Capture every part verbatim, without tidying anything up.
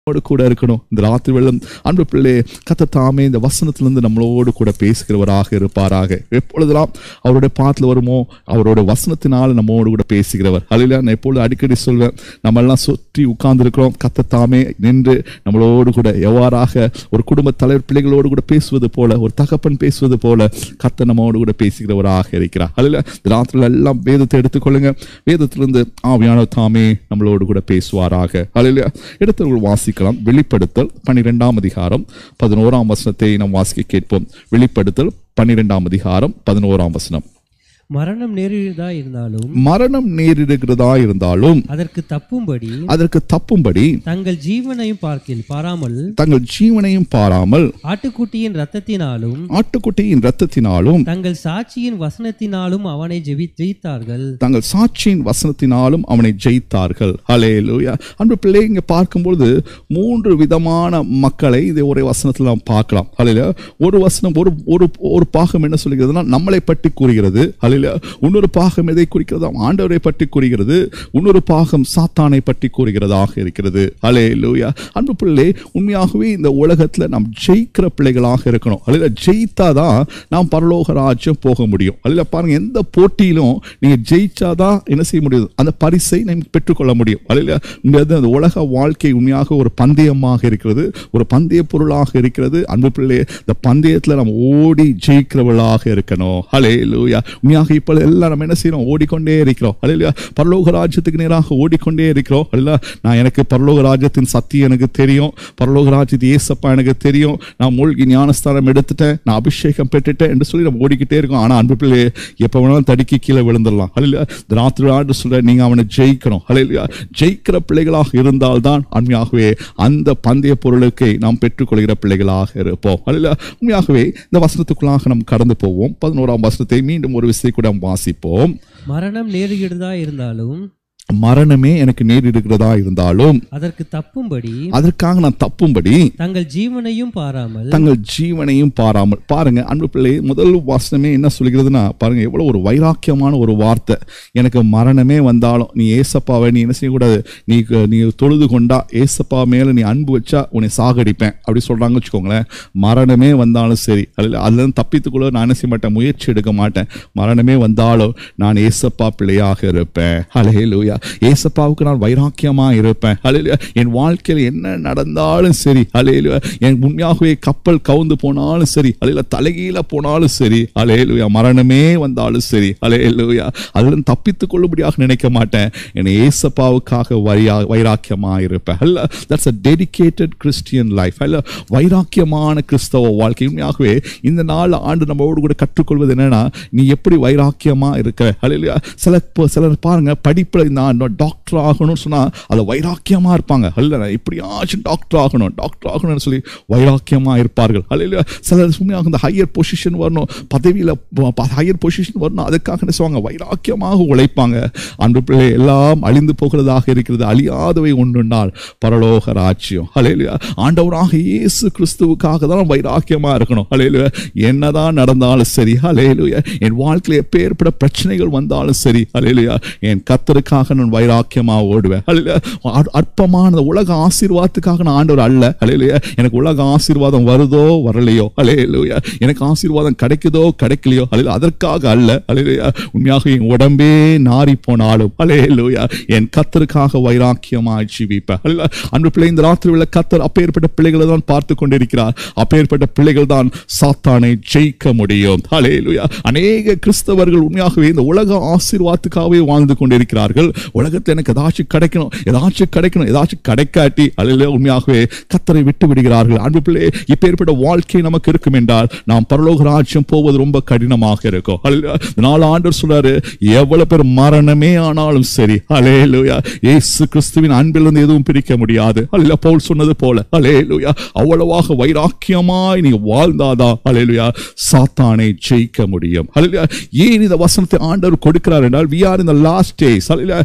கூட இருக்கணும். இந்த ராத்திரி வெள்ளம் அன்பு பிள்ளை கர்த்தர் தாமே இந்த வசனத்திலிருந்து நம்மளோடு கூட பேசுகிறவராக இருப்பாராக. எப்பொழுதெல்லாம் அவருடைய பாத்துல வருமோ அவருடைய வசனத்தினால் நம்மோடு கூட பேசுகிறவர். அல்ல நான் எப்பொழுது அடிக்கடி சொல்வேன், நம்ம எல்லாம் சுற்றி உட்கார்ந்து இருக்கிறோம். கர்த்தர் தாமே நின்று நம்மளோடு கூட எவ்வாறாக ஒரு குடும்ப தலைவர் பிள்ளைகளோடு கூட பேசுவது போல, ஒரு தகப்பன் பேசுவது போல கர்த்தர் நம்மோடு கூட பேசுகிறவராக இருக்கிறார். அல்ல இந்த ராத்திரில எல்லாம் வேதத்தை எடுத்துக்கொள்ளுங்க. வேதத்திலிருந்து ஆவியானவர் தாமே நம்மளோடு கூட பேசுவாராக. அல்ல எடுத்து வாசி வெளிப்படுத்தல் பன்னிரெண்டாம் அதிகாரம் பதினோராம் வசனத்தை நாம் வாசிக்க கேட்போம். வெளிப்படுத்தல் பன்னிரெண்டாம் அதிகாரம் பதினோராம் வசனம். மரணம் நேரிடுகிறதா இருந்தாலும் மரணம் நேரிடுகிறதா இருந்தாலும் அதற்கு தப்பும்படி அதற்கு தப்பும்படி தங்கள் ஜீவனையும் பார்க்கில் பாராமல் தங்கள் ஜீவனையும் பாராமல் ஆட்டுக்குட்டியின் இரத்தத்தினாலும் ஆட்டுக்குட்டியின் இரத்தத்தினாலும் தங்கள் சாட்சியின் வசனத்தினாலும் அவனை ஜெயித்தார்கள் தங்கள் சாட்சியின் வசனத்தினாலும் அவனை ஜெயித்தார்கள். ஹல்லேலூயா. அன்பு பிள்ளை, இங்க பார்க்கும்போது மூன்று விதமான மக்களை இதை ஒரே வசனத்தில் நாம் பார்க்கலாம். ஹல்லேலூயா. ஒரு வசனம் ஒரு ஒரு பாகம் என்ன சொல்லுகிறதுனா நம்மளை பற்றி கூறுகிறது. ஹல்லேலூயா. இன்னொரு பாகம் எதை குறிக்கிறது? ஆண்டவரை பற்றி கூறுகிறது. இன்னொரு பாகம் சாத்தானை பற்றி கூறுகிறதாக இருக்கிறது. ஹல்லேலூயா. அன்பு பிள்ளை, உண்மையாகவே இந்த உலகத்துல நாம் ஜெயிக்கிற பிள்ளைகளாக இருக்கணும். அல்ல ஜெயித்தாதான் நாம் பரலோக ராஜ்யம் போக முடியும். அல்ல பாருங்க, எந்த போட்டியிலும் நீங்க ஜெயிச்சாதான் என்ன செய்ய முடியும்? அந்த பரிசை நீங்க பெற்றுக்கொள்ள முடியும். அல்ல அந்த உலக வாழ்க்கை உண்மையாக ஒரு பந்தயமாக இருக்கிறது, ஒரு பந்தய பொருளாக இருக்கிறது. அன்பு பிள்ளை, இந்த பந்தயத்துல நம்ம ஓடி ஜெயிக்கிறவர்களாக இருக்கணும். ஹல்லேலூயா. உண்மையாக இப்போ எல்லாம் நம்ம என்ன செய்யறோம்? ஓடிக்கொண்டே இருக்கிறோம். அல்ல பரலோக ராஜ்யத்துக்கு நேராக ஓடிக்கொண்டே இருக்கிறோம். அல்ல நான் எனக்கு பரலோக ராஜ்யத்தின் சத்தியம் எனக்கு தெரியும், பரலோக ராஜ்யத்து இயேசப்பா எனக்கு தெரியும், நான் மூழ்கி ஞானஸ்தானம் எடுத்துட்டேன், நான் அபிஷேகம் பெற்றுட்டேன் என்று சொல்லி நம்ம ஓடிக்கிட்டே இருக்கோம். ஆனா அன்பு பிள்ளை, எப்ப வேணாலும் தடுக்கி கீழே விழுந்துடலாம். அல்ல ராத்திரி ஆண்டு சொல்ல நீங்க அவனை ஜெயிக்கணும். அல்ல ஜெயிக்கிற பிள்ளைகளாக இருந்தால்தான் உண்மையாகவே அந்த பந்தய பொருளுக்கு நாம் பெற்றுக்கொள்கிற பிள்ளைகளாக இருப்போம். அல்ல உண்மையாகவே இந்த வசனத்துக்குள்ளாக நாம் கடந்து போவோம். பதினோராம் வசனத்தை மீண்டும் ஒரு விஷயம் கூட வாசிப்போம். மரணம் நேரிடுகிறதா இருந்தாலும் மரணமே எனக்கு நேரிடுகிறதா இருந்தாலும் அதற்கு தப்பும்படி அதற்காக நான் தப்பும்படி தங்கள் ஜீவனையும் பாராமல் தங்கள் ஜீவனையும் பாராமல். பாருங்க அன்பு பிள்ளை, முதல் வசனமே என்ன சொல்கிறதுனா பாருங்க, எவ்வளவு ஒரு வைராக்கியமான ஒரு வார்த்தை. எனக்கு மரணமே வந்தாலும் நீ ஏசப்பாவை நீ என்ன செய்யக்கூடாது, நீ நீ தொழுது கொண்டா ஏசப்பா மேல நீ அன்பு வச்சா உன்னை சாகடிப்பேன் அப்படி சொல்றாங்க வச்சுக்கோங்களேன். மரணமே வந்தாலும் சரி, அதுல அதுல தப்பித்துக்குள்ள நான் என்ன செய்ய மாட்டேன், முயற்சி எடுக்க மாட்டேன். மரணமே வந்தாலும் நான் ஏசப்பா பிள்ளையாக இருப்பேன். ஹல்லேலூயா. ஏசப்பாவுக்கு நான் வைராக்கியமா இருப்பேன். ஹல்லேலூயா. என் வாழ்க்கையில் என்ன நடந்தாலும் சரி, ஹல்லேலூயா, என் உண்மையாகவே கப்பல் கவுந்து போனாலும் சரி, ஹல்லேலூயா, தலைகீழ போனாலும் சரி, ஹல்லேலூயா, மரணமே வந்தாலும் சரி, ஹல்லேலூயா, அதிலிருந்து தப்பித்துக் கொள்ளும்படியாக நினைக்க மாட்டேன். என் ஏசப்பாவுக்காக வைராக்கியமா இருப்பேன். ஹல்லேலூயா. That's a dedicated Christian life. ஹல்லேலூயா. வைராக்கியமான கிறிஸ்தவ வாழ்க்கை. உண்மையாகவே இந்த நாள் ஆண்டு நம்மோடு கூட கற்றுக்கொள்வது என்னன்னா, நீ எப்படி வைராக்கியமா இருக்க. ஹல்லேலூயா. சில சிலர் பாருங்க, படிப்புல இந்த டாக்டர் ஆகணும்னு சொன்னா அதை வைராக்கியமா இருப்பாங்க. அல்ல எப்படியாச்சும் டாக்டர் ஆகணும் டாக்டர் ஆகணும்னு சொல்லி வைராக்கியமா இருப்பார்கள். அல்ல சிலர் சும்மையாக இந்த ஹையர் பொசிஷன் வரணும், பதவியில ஹையர் பொசிஷன் வரணும், அதுக்காக என்ன செய்வாங்க, வைராக்கியமாக உழைப்பாங்க. அன்பு பிள்ளை, எல்லாம் அழிந்து போகிறதாக இருக்கிறது, அழியாதவை ஒன்றுண்டால் பரலோக ராஜ்யம். அல்லேலூயா. ஆண்டவராக இயேசு கிறிஸ்துவுக்காக தான் வைராக்கியமா இருக்கணும். அல்லேலூயா. என்னதான் நடந்தாலும் சரி, அல்லேலூயா, என் வாழ்க்கையில் எப்பேற்பட்ட பிரச்சனைகள் வந்தாலும் சரி, அல்லேலூயா, என் கர்த்தருக்காக நான் வைராக்கியமா ஓடுவேன். அல்லேலூயா. அற்பமான உலக ஆசீர்வாதத்துக்காக நான் ஆண்டவர் அல்ல. அல்லேலூயா. எனக்கு உலக ஆசீர்வாதம் வருதோ வரலையோ, அல்லேலூயா, எனக்கு ஆசீர்வாதம் கிடைக்குதோ கிடைக்கலையோ, அல்லேலூயா, அதற்காக அல்ல. அல்லேலூயா. உண்மையாக என் உடம்பே நாறி போனாலும், அல்லேலூயா, என் கர்த்தருக்காக வைராக்கியமா ஜீவிப்பேன். அல்லேலூயா. அன்பு பிள்ளை, இந்த ராத்திரி உள்ள கர்த்தர் அப்பேற்பட்ட பிள்ளைகளை தான் பார்த்து கொண்டிருக்கிறார். அப்பேற்பட்ட பிள்ளைகள் தான் சாத்தானை ஜெயிக்க முடியும். அல்லேலூயா. அநேக கிறிஸ்தவர்கள் உண்மையாகவே இந்த உலக ஆசீர்வாதத்துக்காகவே வாழ்ந்து கொண்டிருக்கிறார்கள். உலகத்தில் எனக்கு ஏதாச்சும் கிடைக்கணும் ஏதாச்சும் கிடைக்கணும் ஏதாச்சும் கிடைக்காட்டி அல்ல உண்மையாகவே கர்த்தரை விட்டு விடுகிறார்கள். அன்பு பிள்ளை, இப்பேற்பட்ட வாழ்க்கை நமக்கு இருக்கும் என்றால் நாம் பரலோக ராஜ்யம் போவது ரொம்ப கடினமாக இருக்கும். நாலு ஆண்டவர் சொல்றாரு, எவ்வளவு பேர் மரணமே ஆனாலும் சரி, அல்லேலூயா, இயேசு கிறிஸ்துவின் அன்பிலிருந்து எதுவும் பிரிக்க முடியாது. அல்ல பவுல் சொன்னது போல, அல்லேலூயா, அவ்வளவாக வைராக்கியமாய் நீ வாழ்ந்தாதான் அல்லேலூயா சாத்தானை ஜெயிக்க முடியும். அல்லேலூயா. ஏன் இந்த வசனத்தை ஆண்டவர் கொடுக்கிறார் என்றால், we are in the last days. அல்லேலூயா.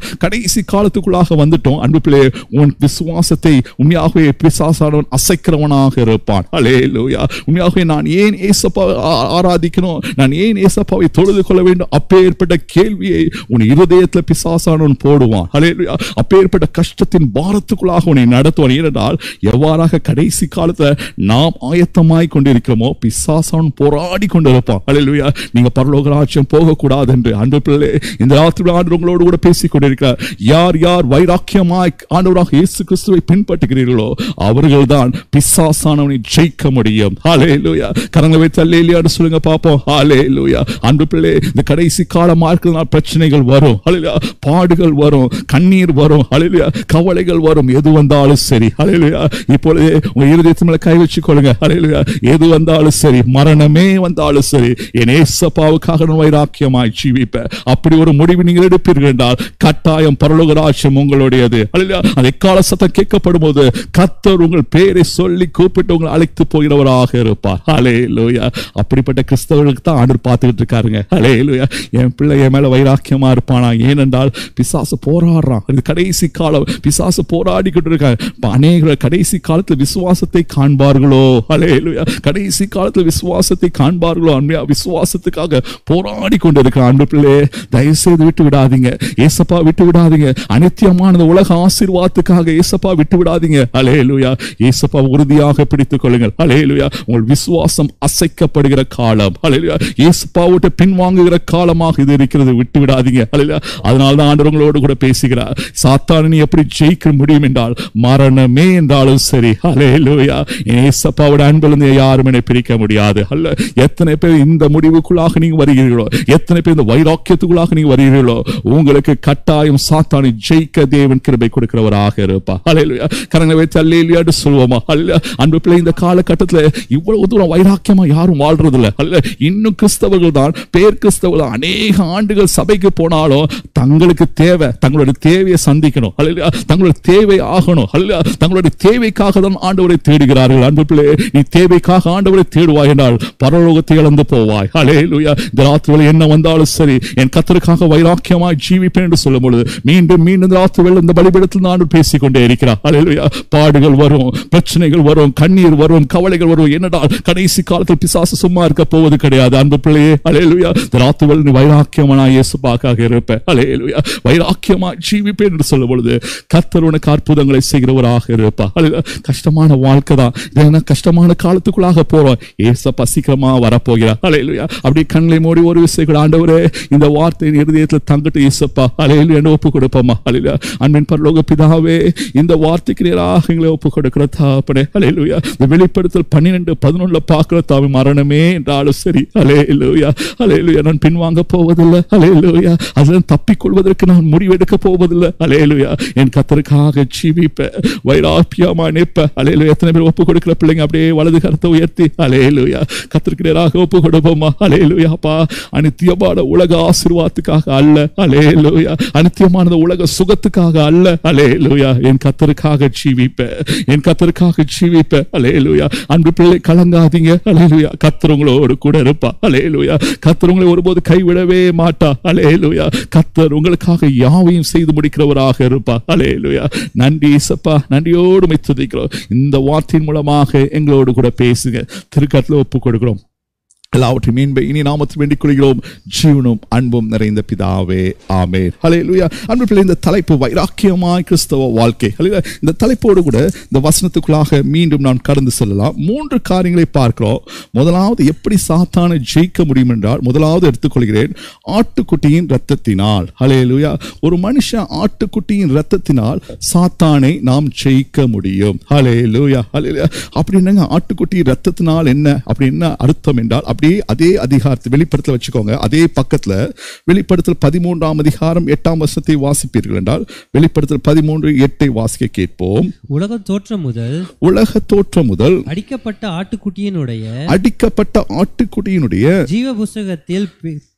கடைசி காலத்துக்குள்ளாக வந்துட்டோம். அன்பு பிள்ளையே, உன் விசுவாசத்தை உண்மையாகவே பிசாசானவன் அசைக்கிறவனாக இருப்பான். ஹல்லேலூயா. உண்மையாகவே நான் ஏன் ஏசப்பாவை ஆராதிக்கணும், நான் ஏன் ஏசப்பாவை தொழுது கொள்ள வேண்டும், அப்பேற்பட்ட கேள்வியை உன் இருதயத்தில் பிசாசானவன் போடுவான். ஹல்லேலூயா. அப்பேற்பட்ட கஷ்டத்தின் பாரத்துக்குள்ளாக உன்னை நடத்துவான். ஏனென்றால் எவ்வாறாக கடைசி காலத்துல நாம் ஆயத்தமாய் கொண்டிருக்கிறோமோ பிசாசான் போராடி கொண்டிருப்பான். ஹல்லேலூயா. நீங்க பரலோக ராஜ்யம் போகக்கூடாது என்று அன்பு பிள்ளை இந்த ராத்திரி ஆண்டவர் உங்களோடு கூட பேசிக் கொண்டிருக்கிறார். யார் யார் வைராக்கியமாய் ஆண்டவராக இயேசு கிறிஸ்துவை பின்பற்றுகிறீர்களோ அவர்கள் தான் பிசாசானவனை ஜெயிக்க முடியும். ஹல்லேலூயா. கரங்களை வைத்து அல்லேலூயான்னு சொல்லுங்க பாப்போம். ஹல்லேலூயா. அன்பு பிள்ளை, இந்த கடைசி காலமா இருக்கிறதுனால பிரச்சனைகள் வரும். ஹல்லேலூயா. பாடுகள் வரும், கண்ணீர் வரும். ஹல்லேலூயா. கவலைகள் வரும். எது வந்தாலும் சரி. ஹல்லேலூயா. இப்பொழுது உங்க இருதயத்து மேல கை வச்சு கொள்ளுங்க. ஹல்லேலூயா. எது வந்தாலும் சரி, மரணமே வந்தாலும் சரி, என் ஏசப்பாவுக்காக நான் வைராக்கியமாய் ஜீவிப்பேன். அப்படி ஒரு முடிவு நீங்கள் எடுப்பீர்கள் என்றால் கட்டாயம் பரலோக ராஜ்யம் உங்களுடையது. ஹல்லேலூயா. அந்த எக்கால சத்தம் கேட்கப்படும் போது கர்த்தர் உங்கள் பேரை சொல்லி கூப்பிட்டு உங்களை அழைத்து போகிறவராக இருப்பார். ஹல்லேலூயா. அப்படிப்பட்ட கிறிஸ்தவர்களுக்கு தான் ஆண்டவர் பார்த்துக்கிட்டு இருக்காருங்க. ஹல்லேலூயா. என் பிள்ளை என் மேல வைராக்கியமா இருப்பானா? ஏனென்றால் பிசாசு போராடுறான். இது கடைசி காலம், பிசாசு போராடிக்கிட்டு இருக்காங்க. அநேக கடைசி காலத்தில் விசுவாசத்தை காண்பார்களோ? ஹல்லேலூயா. கடைசி காலத்தில் விசுவாசத்தை காண்பார்களோ? அன்மையா விசுவாசத்துக்காக போராடி கொண்டிருக்கிற அன்பு பிள்ளை, தயவு செய்து விட்டு விடாதீங்க. ஏசப்பா விட்டு விடாதீங்க. அநித்தியமான உலக ஆசீர்வாதத்துக்காக ஏசப்பா விட்டு விடாதீங்க. ஹல்லேலூயா. ஏசப்பா உறுதியாக பிடித்துக் கொள்ளுங்கள். ஹல்லேலூயா. உங்கள் விசுவாசம் அசைக்கப்படுகிற காலம். ஹல்லேலூயா. ஏசப்பா விட்டு பின்வாங்குகிற காலமாக இது இருக்கிறது. விட்டு விடாதீங்க. ஹல்லேலூயா. அதனால தான் ஆண்டவர் உங்களோடு கூட பேசுகிறார். சாத்தானை எப்படி ஜெயிக்க முடியும் என்றால் மரணமே என்றாலும் சரி. ஹல்லேலூயா. ஏசப்பாவோட அன்பிலிருந்து யாரும் என்னை பிரிக்க முடியாது. அல்ல, எத்தனை பேர் இந்த முடிவுக்குள்ளாக நீங்க வருகிறீர்களோ, எத்தனை பேர் இந்த வைராக்கியத்துக்குள்ளாக நீங்க வருகிறீர்களோ, உங்களுக்கு கட்டாயம் சாத்தானை ஜெயிக்க தேவன் கிருபை கொடுக்கிறவராக இருப்பார். ஹல்லேலூயா. கரங்களை வைத்து அல்லேலூயான்னு சொல்லுவோமா? அல்ல, அன்பு பிள்ளை, இந்த காலகட்டத்தில் இவ்வளவு தூரம் வைராக்கியமா யாரும் வாழ்றது இல்லை. அல்ல, இன்னும் கிறிஸ்தவர்கள் தான், பேர் கிறிஸ்தவர்கள் அநேக ஆண்டுகள் சபைக்கு போனாலும் தங்களுக்கு தேவை, தங்களுடைய தேவையை சந்திக்கணும். அல்ல, தங்களுடைய தேவை ஆகணும். அல்ல, தங்களுடைய தேவைக்காக தான் ஆண்டவரை தேடுகிறார்கள். அன்பு பிள்ளை, நீ தேவைக்காக ஆண்டவரை தேடுவாய் என்றால் பரலோகத்தை இழந்து போவாய். ஹல்லேலூயா. இந்த ராத்திரியில் என்ன வந்தாலும் சரி, என் கர்த்தருக்காக வைராக்கியமாய் ஜீவிப்பேன் என்று சொல்லும் பொழுது மீண்டும் மீண்டும் இந்த ராத்திரியில் இந்த பலிபீடத்தில் நான் பேசிக்கொண்டே இருக்கிறார். ஹல்லேலூயா. பாடுகள் வரும், பிரச்சனைகள் வரும், கண்ணீர் வரும், கவலைகள் வரும். என்னடால் கடைசி காலத்தில் பிசாசு சும்மா இருக்க போவது கிடையாது. அன்பு பிள்ளையே, ஹல்லேலூயா. இந்த ராத்திரியில் நீ வைராக்கியமாய் இயேசுவுக்காக இருப்பேன். ஹல்லேலூயா. வைராக்கியமாய் ஜீவிப்பேன் என்று சொல்லும் பொழுது கர்த்தர் உனக்கு அற்புதங்களை செய்கிறவராக இருப்பார். ஹல்லேலூயா. கஷ்டமான வாழ்க்கை தான், இதெல்லாம் கஷ்டமான காலத்துக்குள்ளாக போறோம். ஏசப்பா சீக்கிரமா வரப்போகிறார். ஹல்லேலூயா. அப்படியே கண்களை மூடி ஒரு விஷயம், ஆண்டவரே இந்த வார்த்தையின் இருதயத்தில் தங்கட்டு ஏசப்பா. ஹல்லேலூயா. என்ன ஒப்பு கொடுப்போமா? ஹல்லேலூயா. அன்பின் பரலோக பிதாவே, இந்த வார்த்தைக்கு நேராக எங்களை ஒப்பு கொடுக்கிற தாப்பனே. ஹல்லேலூயா. இந்த வெளிப்படுத்தல் பன்னிரண்டு பதினொன்றுல பார்க்கிற தாவி மரணமே என்றாலும் சரி. ஹல்லேலூயா. ஹல்லேலூயா. நான் பின்வாங்க போவதில்லை. ஹல்லேலூயா. அதில் தப்பிக்கொள்வதற்கு நான் முடிவெடுக்க போவதில்லை. ஹல்லேலூயா. என் கர்த்தருக்காக ஜீவிப்ப, வைராக்கியமா நிற்ப. ஹல்லேலூயா. எத்தனை பேர் ஒப்பு கொடுக்கிற பிள்ளைங்க அப்படியே வலது கரத்தை உயர்த்தி ஹல்லேலூயா கர்த்தருக்கு நேராக ஒப்பு கொடுப்போமா? ஹல்லேலூயா. அப்பா, அநித்தியமான உலக ஆசீர்வாதத்துக்காக அல்ல. ஹல்லேலூயா. அநித்தியமான உலக சுகத்துக்காக அல்ல. ஹல்லேலூயா. என் கர்த்தருக்காக ஜீவிப்ப, என் கர்த்தருக்காக ஜீவிப்ப. ஹல்லேலூயா. அன்பு பிள்ளை, கலங்காதீங்க. ஹல்லேலூயா. கர்த்தர் உங்களோடு கூட இருப்பா. ஹல்லேலூயா. கர்த்தர் உங்களை ஒருபோது கைவிடவே மாட்டா. ஹல்லேலூயா. கர்த்தர் உங்களுக்காக யாவையும் செய்து முடிக்கிறவராக இருப்பா. ஹல்லேலூயா. நன்றி இயேசப்பா, நன்றியோடு உம்மை துதிக்கிறோம். இந்த வார்த்தையின் மூலமாக எங்களோடு கூட பேசுங்க. திருக்கரத்தில் ஒப்பு கொடுக்கிறோம். எல்லாவற்றையும் மீன்பை இனி நாமத்தில் வேண்டிக் கொள்கிறோம். ஜீவனும் அன்பும் நிறைந்த பிதாவே, ஆமென். ஹல்லேலூயா. அன்பு பிள்ளை, இந்த தலைப்பு வைராக்கியமாய் கிறிஸ்தவ வாழ்க்கை. ஹல்லேலூயா. இந்த தலைப்போடு கூட இந்த வசனத்துக்குள்ளாக மீண்டும் நான் கடந்து செல்லலாம். மூன்று காரியங்களை பார்க்கிறோம். முதலாவது, எப்படி சாத்தானை ஜெயிக்க முடியும் என்றால், முதலாவது எடுத்துக்கொள்கிறேன், ஆட்டுக்குட்டியின் இரத்தத்தினால். ஹல்லேலூயா. ஒரு மனுஷன் ஆட்டுக்குட்டியின் இரத்தத்தினால் சாத்தானை நாம் ஜெயிக்க முடியும். ஹல்லேலூயா. ஹல்லேலூயா. அப்படி என்னங்க ஆட்டுக்குட்டியின் இரத்தத்தினால் என்ன, அப்படி என்ன அர்த்தம் என்றால், அப்படியே அதே அதிகாரத்தை வெளிப்படுத்தல வச்சுக்கோங்க. அதே பக்கத்துல வெளிப்படுத்தல் பதிமூன்றாம் அதிகாரம் எட்டாம் வசனத்தை வாசிப்பீர்கள் என்றால், வெளிப்படுத்தல் பதிமூன்று எட்டை வாசிக்க கேட்போம். உலக தோற்றம் முதல் உலக தோற்றம் முதல் அடிக்கப்பட்ட ஆட்டுக்குட்டியினுடைய அடிக்கப்பட்ட ஆட்டுக்குட்டியினுடைய ஜீவ புஸ்தகத்தில்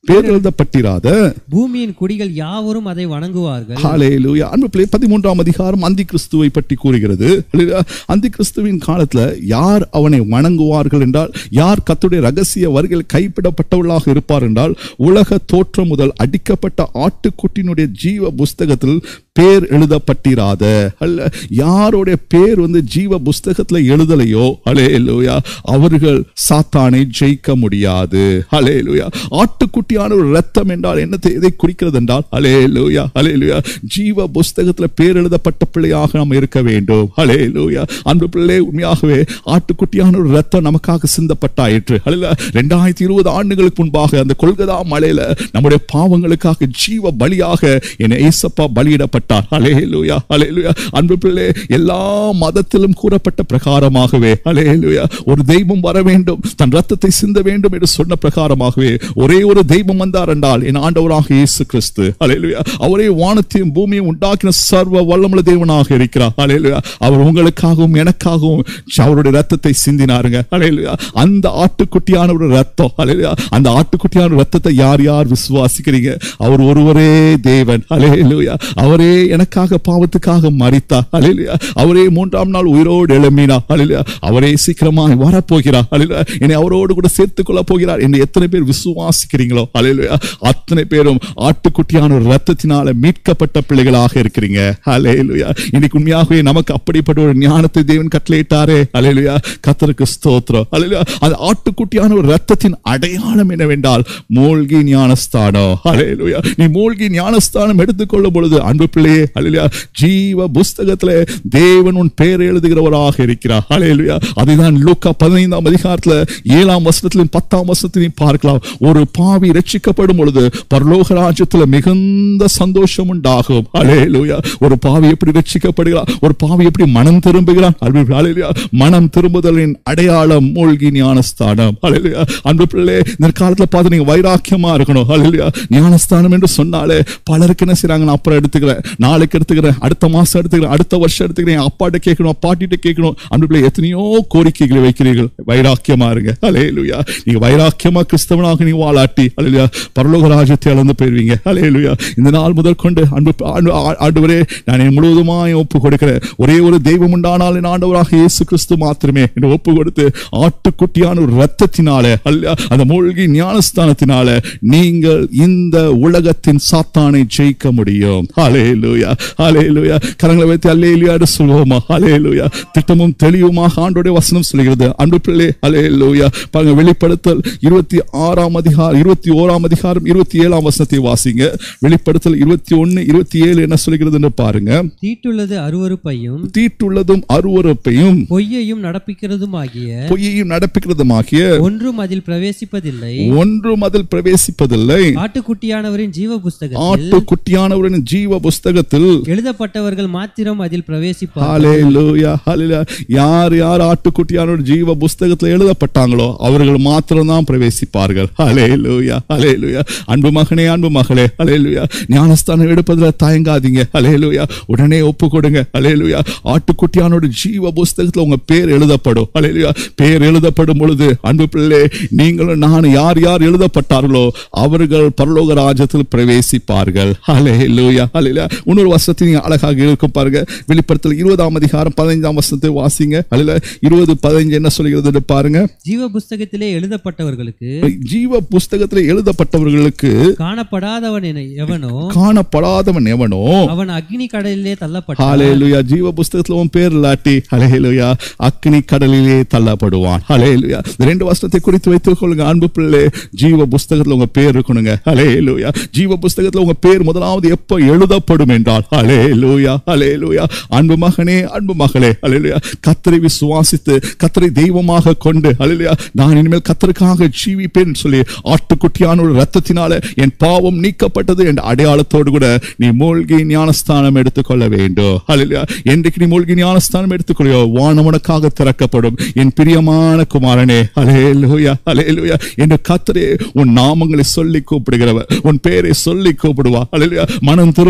பேர் எழுதப்பட்டிராத பூமியின் குடிகள் யாவரும் அதை வணங்குவார்கள். ஹல்லேலூயா. அன்பு பிள்ளை, பதிமூன்றாம் அதிகாரம் அந்தி கிறிஸ்துவை பற்றி கூறுகிறது. அந்தி கிறிஸ்துவின் காலத்துல யார் அவனை வணங்குவார்கள் என்றால், யார் கர்த்தருடைய ரகசிய வருகையில் கைப்பிடப்பட்டவர்களாக இருப்பார் என்றால், உலக தோற்றம் முதல் அடிக்கப்பட்ட ஆட்டுக்குட்டியினுடைய ஜீவ புஸ்தகத்தில் பேர் எழுதப்பட்டிராத, அல்ல யாருடைய பேர் வந்து ஜீவ புஸ்தகத்துல எழுதலையோ, ஹல்லேலூயா, அவர்கள் சாத்தானை ஜெயிக்க முடியாது. ஹல்லேலூயா. ஆட்டுக்குட்டியான ஒரு ரத்தம் என்றால் என்னத்தை எதை குறிக்கிறது என்றால், ஹல்லேலூயா, ஹல்லேலூயா, ஜீவ புஸ்தகத்துல பேர் எழுதப்பட்ட பிள்ளையாக நாம் இருக்க வேண்டும். ஹல்லேலூயா. அன்பு பிள்ளை, உண்மையாகவே ஆட்டுக்குட்டியான ஒரு ரத்தம் நமக்காக சிந்தப்பட்டாயிற்று. ஹல்லேலூயா. இரண்டாயிரத்தி இருபது ஆண்டுகளுக்கு முன்பாக அந்த கொல்கதா மலையில நம்முடைய பாவங்களுக்காக ஜீவ பலியாக என் ஏசப்பா பலியிடப்பட்ட. ஹல்லேலூயா, ஹல்லேலூயா. அன்பு பிள்ளை, எல்லா மதத்திலும் கூறப்பட்ட பிரகாரமாகவே, ஹல்லேலூயா, ஒரு தெய்வம் வர வேண்டும், தன் ரத்தத்தை சிந்த வேண்டும் என்று சொன்ன பிரகாரமாகவே ஒரே ஒரு தெய்வம் வந்தார் என்றால் என் ஆண்டவராக இயேசு கிறிஸ்து. ஹல்லேலூயா. அவரே வானத்தையும் பூமியையும் உண்டாக்கின சர்வ வல்லமுள்ள தேவனாக இருக்கிறார். ஹல்லேலூயா. அவர் உங்களுக்காகவும் எனக்காகவும் அவருடைய ரத்தத்தை சிந்தினாருங்க. ஹல்லேலூயா. அந்த ஆட்டுக்குட்டியான ஒரு ரத்தம், ஹல்லேலூயா, அந்த ஆட்டுக்குட்டியான ரத்தத்தை யார் யார் விசுவாசிக்கிறீங்க, அவர் ஒருவரே தேவன். ஹல்லேலூயா. அவரே எனக்காக பாவத்துக்காக மரித்தார். ஹல்லேலூயா. அவரே மூன்றாம் நாள் உயிரோடு எழும்பினார். ஹல்லேலூயா. அவரே சீக்கிரமாய் வரப்போகிறார். ஹல்லேலூயா. என்னை அவரோடு கூட சேர்த்துக் கொள்ள போகிறார் என்று எத்தனை பேர் விசுவாசிக்கிறீங்களோ, ஹல்லேலூயா, அத்தனை பேரும் ஆட்டுக்குட்டியான ஒரு ரத்தத்தினால மீட்கப்பட்ட பிள்ளைகளாக இருக்கிறீங்க. ஹல்லேலூயா. இன்னைக்கு உண்மையாகவே நமக்கு அப்படிப்பட்ட ஒரு ஞானத்தை தேவன் கட்டளையிட்டாரே. ஹல்லேலூயா. கர்த்தருக்கு ஸ்தோத்திரம். ஹல்லேலூயா. அந்த ஆட்டுக்குட்டியான ஒரு ரத்தத்தின் அடையாளம் என்னவென்றால் மூழ்கி ஞானஸ்தானம். ஹல்லேலூயா. நீ மூழ்கி ஞானஸ்தானம் எடுத்துக்கொள்ளும் பொழுது அன்பு பிள்ளையே, ஹல்லேலூயா, ஜீவ புஸ்தகத்திலே தேவன் உன் பெயர் எழுதுகிறவராக இருக்கிறார். ஹல்லேலூயா. அதுதான் லூக்கா பதினைந்தாம் அதிகாரத்துல ஏழாம் வசனத்திலும் பத்தாம் வசனத்திலும் பார்க்கலாம். ஒரு பாவி ரட்சிக்கப்படும் பொழுது பரலோக ராஜ்யத்துல மிகுந்த சந்தோஷம் உண்டாகும். ஹல்லேலூயா. ஒரு பாவி எப்படி ரட்சிக்கப்படுகிறார், ஒரு பாவி எப்படி மனம் திரும்புகிறான். ஹல்லேலூயா. மனம் திரும்புதலின் அடையாளம் மூழ்கி ஞானஸ்தானம். ஹல்லேலூயா. அன்பு பிள்ளை, இந்த காலத்துல பார்த்து நீங்க வைராக்கியமா இருக்கணும். ஹல்லேலூயா. ஞானஸ்தானம் என்று சொன்னாலே பலருக்கு என்ன செய்றாங்க, நான் அப்புறம் எடுத்துக்கிறேன், நாளைக்கு எடுத்துக்கிறேன், அடுத்த மாசம் எடுத்துக்கிறேன், அடுத்த வருஷம் எடுத்துக்கிறேன், அப்பாட்ட கேட்கணும், அப்பாட்டிட்ட கேட்கணும். அன்பு பிள்ளை, எத்தனையோ கோரிக்கைகளை வைக்கிறீர்கள். வைராக்கியமா இருங்க. ஹல்லேலூயா. நீங்க வைராக்கியமா கிறிஸ்தவனாக நீ வாழாட்டி, ஹல்லேலூயா, பரலோக ராஜ்யத்தை அளந்து போயிருவீங்க. ஹல்லேலூயா. இந்த நாள் முதல் கொண்டு அன்பு ஆண்டவரே, நான் என் முழுவதுமாய் ஒப்பு கொடுக்கிறேன். ஒரே ஒரு தெய்வம் உண்டானால் என் ஆண்டவராக இயேசு கிறிஸ்து மாத்திரமே என்று ஒப்பு கொடுத்து ஆட்டுக்குட்டியான ஒரு ரத்தத்தினால, அல்ல அந்த மூழ்கி ஞானஸ்தானத்தினால நீங்கள் இந்த உலகத்தின் சாத்தானை ஜெயிக்க முடியும். ஹல்லேலூயா. ஹல்லேலூயா. கரங்களை வைத்து அல்லேலூயா என்று சொல்வோமா? ஹல்லேலூயா. திட்டமும் தெளிவுமாக ஆண்டவருடைய வசனம் சொல்கிறது. அன்பு பிள்ளை, ஹல்லேலூயா. பாருங்க, வெளிப்படுத்தல் இருபத்தி ஆறாம் அதிகாரம் இருபத்தி ஓராம் அதிகாரம் இருபத்தி ஏழாம் வசனத்தை வாசிங்க. வெளிப்படுத்தல் இருபத்தி ஒன்னு இருபத்தி ஏழு என்ன சொல்கிறது என்று பாருங்க. தீட்டுள்ளது அருவருப்பையும் தீட்டுள்ளதும் அருவருப்பையும் பொய்யையும் நடப்பிக்கிறதுமாகிய பொய்யையும் நடப்பிக்கிறதுமாகிய ஒன்றும் அதில் பிரவேசிப்பதில்லை ஒன்றும் அதில் பிரவேசிப்பதில்லை ஆட்டுக்குட்டியானவரின் ஜீவ புஸ்தகத்தில் ஆட்டுக்குட்டியானவரின் ஜீவ புஸ்தகத்தில் எழுதப்பட்டவர்கள் மாத்திரம் அதில் பிரவேசிப்பார்கள். ஹல்லேலூயா. ஹல்லேலூயா. யார் யார் ஆட்டுக்குட்டியானவர் ஜீவ புஸ்தகத்தில் எழுதப்பட்டாங்களோ அவர்கள் மாத்திரம் தான் பிரவேசிப்பார்கள். ஹல்லேலூயா. ஹல்லேலூயா. அன்பு மகனே, அன்பு மகளே, ஹல்லேலூயா, ஞானஸ்தானம் எடுப்பதில் தயங்காதீங்க. ஹல்லேலூயா. உடனே ஒப்பு கொடுங்க. ஹல்லேலூயா. ஆட்டுக்குட்டியானோட ஜீவ புஸ்தகத்தில் உங்க பேர் எழுதப்படும். ஹல்லேலூயா. பேர் எழுதப்படும் பொழுது அன்பு பிள்ளை, நீங்களும் நான் யார் யார் எழுதப்பட்டார்களோ அவர்கள் பரலோக ராஜ்யத்தில் பிரவேசிப்பார்கள். ஹல்லேலூயா. ஹல்லேலூயா. இன்னொரு வசனத்தை நீங்க அழகாக இருக்கும் பாருங்க. வெளிப்படுத்தல் இருபதாம் அதிகாரம் பதினைந்தாம் வசனத்தை வாசிங்க. ஹல்லேலூயா. இருபது பதினைந்து என்ன சொல்கிறது பாருங்க. ஜீவ புஸ்தகத்திலே எழுதப்பட்டவர்களுக்கு ஜீவ புஸ்தகத்திலே எழுதப்பட்டவர்களுக்கு காணப்படாதவன் எவனோ காணப்படாதவன் எவனோ அவன் அக்னி கடலிலே தள்ளப்பட்டான். ஹல்லேலூயா. ஜீவ புஸ்தகத்துல உன் பேர் இல்லாட்டி, ஹல்லேலூயா, அக்னி கடலிலே தள்ளப்படுவான். ஹல்லேலூயா. ரெண்டு வசனத்தை குறித்து வைத்துக் கொள்ளுங்க. அன்பு பிள்ளை, ஜீவ புஸ்தகத்துல உங்க பேர் இருக்கணுங்க. ஹல்லேலூயா. ஜீவ புஸ்தகத்துல உங்க பேர் முதலாவது எப்ப எழுதப்படும் என்றால், ஹல்லேலூயா, ஹல்லேலூயா, அன்பு மகனே, அன்பு மகளே, ஹல்லேலூயா, கர்த்தரை விசுவாசித்து கர்த்தரை தெய்வமாக கொண்டு, ஹல்லேலூயா, நான் இனிமேல் கர்த்தருக்காக ஜீவிப்பேன் சொல்லி ஆட்டுக்குட்டியான ஒரு ரத்தத்தினால என் பாவம் நீக்கப்பட்டது என்ற அடையாளத்தோடு கூட நீ மூழ்கி ஞானஸ்தானம் எடுத்துக்கொள்ள வேண்டும். ஹல்லேலூயா. என்றைக்கு நீ மூழ்கி ஞானஸ்தானம் எடுத்துக்கொள்ளையோ வானம் உனக்காக திறக்கப்படும். என் பிரியமான குமாரனே, ஹல்லேலூயா, ஹல்லேலூயா, என்று கர்த்தரே உன் நாமங்களை சொல்லி கூப்பிடுகிறவர், உன் பெயரை சொல்லி கூப்பிடுவா. ஹல்லேலூயா. மனம் திரும்புதல் உண்டு